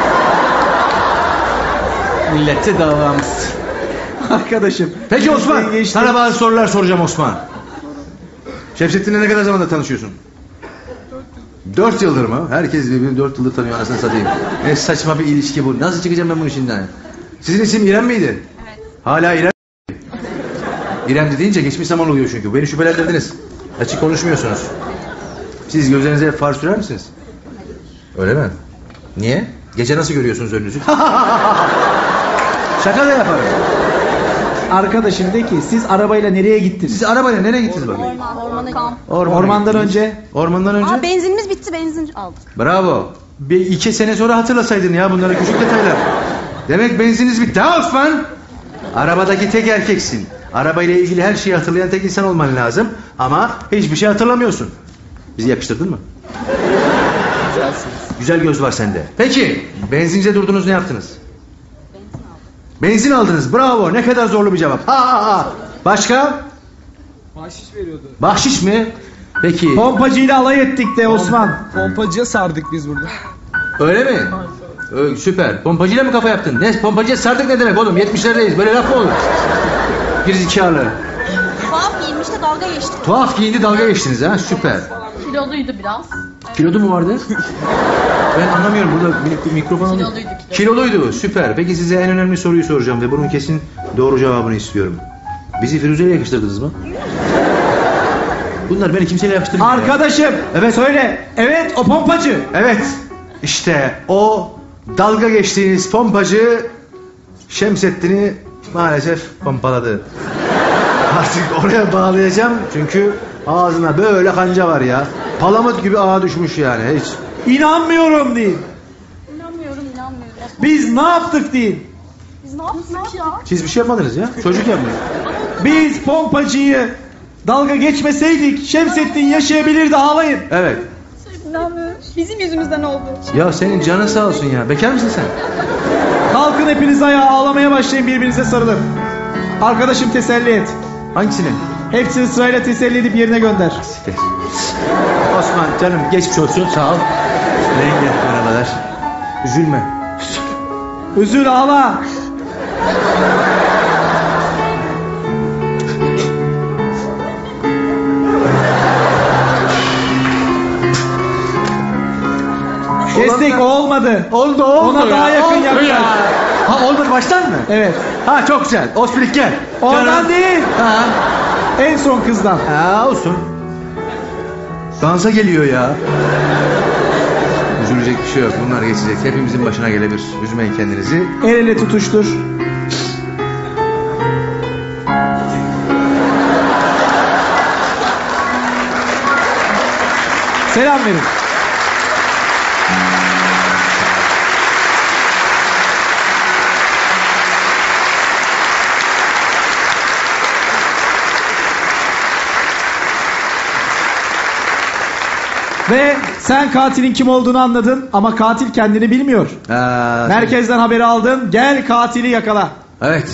Millete davamız. Arkadaşım. Peki Osman, Firuze'yi geçti. sana bazı sorular soracağım Osman. Şemsettin'le ne kadar zamanda tanışıyorsun? Dört yıldır mı? Herkes birbirini dört yıldır tanıyor anasını satayım. Ne saçma bir ilişki bu. Nasıl çıkacağım ben bunun içinden? Sizin isim İrem miydi? Evet. Hala İrem. İrem deyince geçmiş zaman oluyor çünkü. Beni şüphelendirdiniz. Açık konuşmuyorsunuz. Siz gözlerinize far sürer misiniz? Öyle mi? Niye? Gece nasıl görüyorsunuz önünüzü? Şaka da yaparım. Arkadaşım de ki siz arabayla nereye gittiniz? Siz arabayla nereye gittiniz bakayım? Orman, ormana kamp. Ormana Ormandan gittiniz. önce. Ormandan önce? Aa, benzinimiz bitti, benzin aldık. Bravo. Bir iki sene sonra hatırlasaydın ya bunları, küçük detaylar. Demek benziniz bitti ha Osman? Arabadaki tek erkeksin. Arabayla ilgili her şeyi hatırlayan tek insan olman lazım. Ama hiçbir şey hatırlamıyorsun. Bizi yakıştırdın mı? Güzel göz var sende. Peki benzince durdunuz, ne yaptınız? Benzin aldık. Benzin aldınız. Bravo. Ne kadar zorlu bir cevap. Ha ha ha. Başka? Bahşiş veriyordu. Bahşiş mi? Peki. Pompacıyla alay ettik de Osman. Pompacıya sardık biz burada. Öyle mi? Öyle, süper. Pompacıyla mı kafa yaptın? Ne? Pompacıya sardık ne demek oğlum? yetmişlerdeyiz. Böyle laf mı olur? Gerizekalı. Tuhaf giyinmiş de dalga geçtik. Tuhaf giyindi, dalga geçtiniz ha. Süper. Kiloluydu biraz. Kilodu mu vardı? Ben anlamıyorum. Burada mik- mikrofon alayım. Kiloluydu, kiloluydu. Kiloluydu. Süper. Peki size en önemli soruyu soracağım ve bunun kesin doğru cevabını istiyorum. Bizi Firuze'yle yakıştırdınız mı? Bunlar beni kimseyle yakıştırmıyor. Arkadaşım. Evet söyle. Evet o pompacı. Evet. İşte o dalga geçtiğiniz pompacı Şemsettin'i maalesef pompaladı. Artık oraya bağlayacağım çünkü ağzına böyle kanca var ya. Palamut gibi ağa düşmüş yani hiç. İnanmıyorum deyin. İnanmıyorum, inanmıyorum. Biz ne yaptık deyin. Biz ne yaptık ya? Siz bir şey yapmadınız ya. Çocuk yapmış. Biz pompacıyı dalga geçmeseydik Şemsettin yaşayabilirdi, ağlayın. Evet. İnanmıyorum. Bizim yüzümüzden oldu. Ya senin canın sağ olsun ya. Bekar mısın sen? Kalkın hepiniz ayağa, ağlamaya başlayın, birbirinize sarılın. Arkadaşım teselli et. Hangisini? Hepsini sırayla teselli edip yerine gönder. Osman canım geçmiş olsun, sağ ol. Rengi merhabalar. Üzülme. Üzül, ağla. Kestik, o olmadı. Oldu oldu. Ona ya, daha yakın oldu yaklaş. ya. Ha olmadı baştan mı? Evet. Ha çok güzel. Ospirik gel. Oradan Canım. değil. Ha. En son kızdan. Ha olsun. Dansa geliyor ya. Üzülecek bir şey yok. Bunlar geçecek. Hepimizin başına gelebilir. Üzmeyin kendinizi. El ele tutuştur. Selam verin. Ve sen katilin kim olduğunu anladın ama katil kendini bilmiyor. Ha, Merkezden haberi aldın. Gel katili yakala. Evet.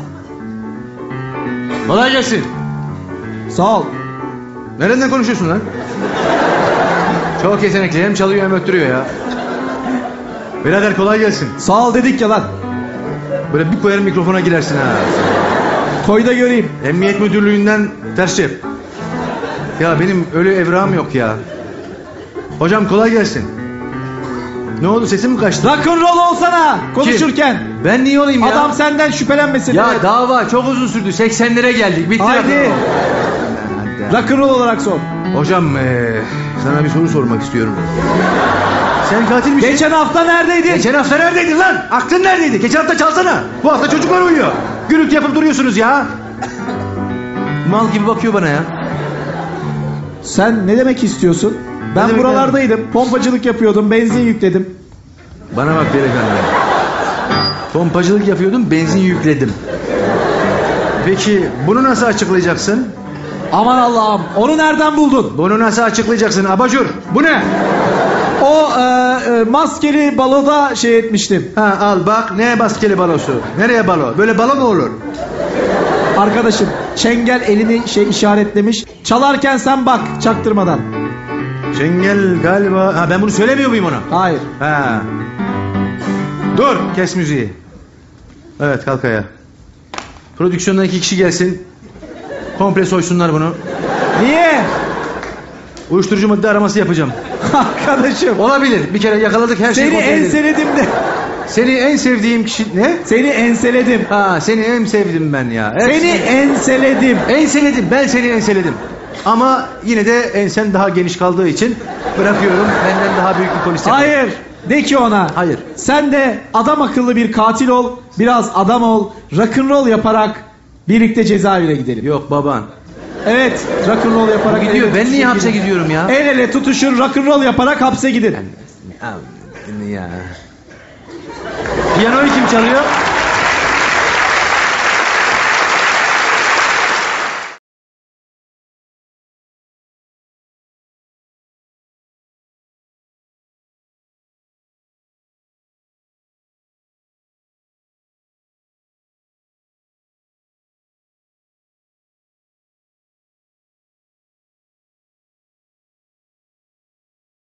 Kolay gelsin. Sağ ol. Nereden konuşuyorsun lan? Çok yetenekli. Hem çalıyor hem öttürüyor ya. Birader kolay gelsin. Sağ ol dedik ya lan. Böyle bir koyarım mikrofona girersin ha. Koy da göreyim. Emniyet müdürlüğünden ters cep. Ya benim öyle evrağım yok ya. Hocam kolay gelsin. Ne oldu, sesim mi kaçtı? Rock'n'roll olsana konuşurken. Kim? Ben niye olayım ya? Adam senden şüphelenmesin. Ya dava çok uzun sürdü. seksenlere geldik. Bitti. Haydi. Rock'n'roll olarak sor. Hocam ee, sana bir soru sormak istiyorum. Sen katil misin? Geçen hafta neredeydin? Geçen hafta neredeydin lan? Aklın neredeydi? Geçen hafta çalsana. Bu hafta çocuklar uyuyor. Gürültü yapıp duruyorsunuz ya. Mal gibi bakıyor bana ya. Sen ne demek istiyorsun? Ben demek buralardaydım. Pompacılık yapıyordum. Benzin yükledim. Bana bak delikanlı. Pompacılık yapıyordum, benzin yükledim. Peki bunu nasıl açıklayacaksın? Aman Allah'ım. Onu nereden buldun? Bunu nasıl açıklayacaksın abajur? Bu ne? O e, e, maskeli baloda şey etmiştim. Ha al bak, ne maskeli balosu? Nereye balo? Böyle balo mu olur? Arkadaşım çengel elini şey işaretlemiş. Çalarken sen bak çaktırmadan. Çengel galiba... Ha ben bunu söylemiyor muyum ona? Hayır. Ha. Dur, kes müziği. Evet kalk ayağa. Prodüksiyondan iki kişi gelsin. Komple soysunlar bunu. Niye? Uyuşturucu madde araması yapacağım. Arkadaşım. Olabilir. Bir kere yakaladık her şeyi Seni kontrol edelim. enseledim de. Seni en sevdiğim kişi ne? Seni enseledim. Ha, seni en sevdim ben ya. Hep Seni enseledim. enseledim. Ben seni enseledim. Ama yine de ensen daha geniş kaldığı için bırakıyorum. Benden daha büyük bir polis. yapalım. Hayır. De ki ona. Hayır. Sen de adam akıllı bir katil ol. Biraz adam ol. Rock'n'roll yaparak birlikte cezaevine gidelim. Yok baban. Evet. Rock'n'roll yaparak. Gidiyor. el ele Ben niye tutuşur hapse gidin. gidiyorum ya? El ele tutuşun rock'n'roll yaparak hapse gidin. Ya. Piyanoyu kim çalıyor?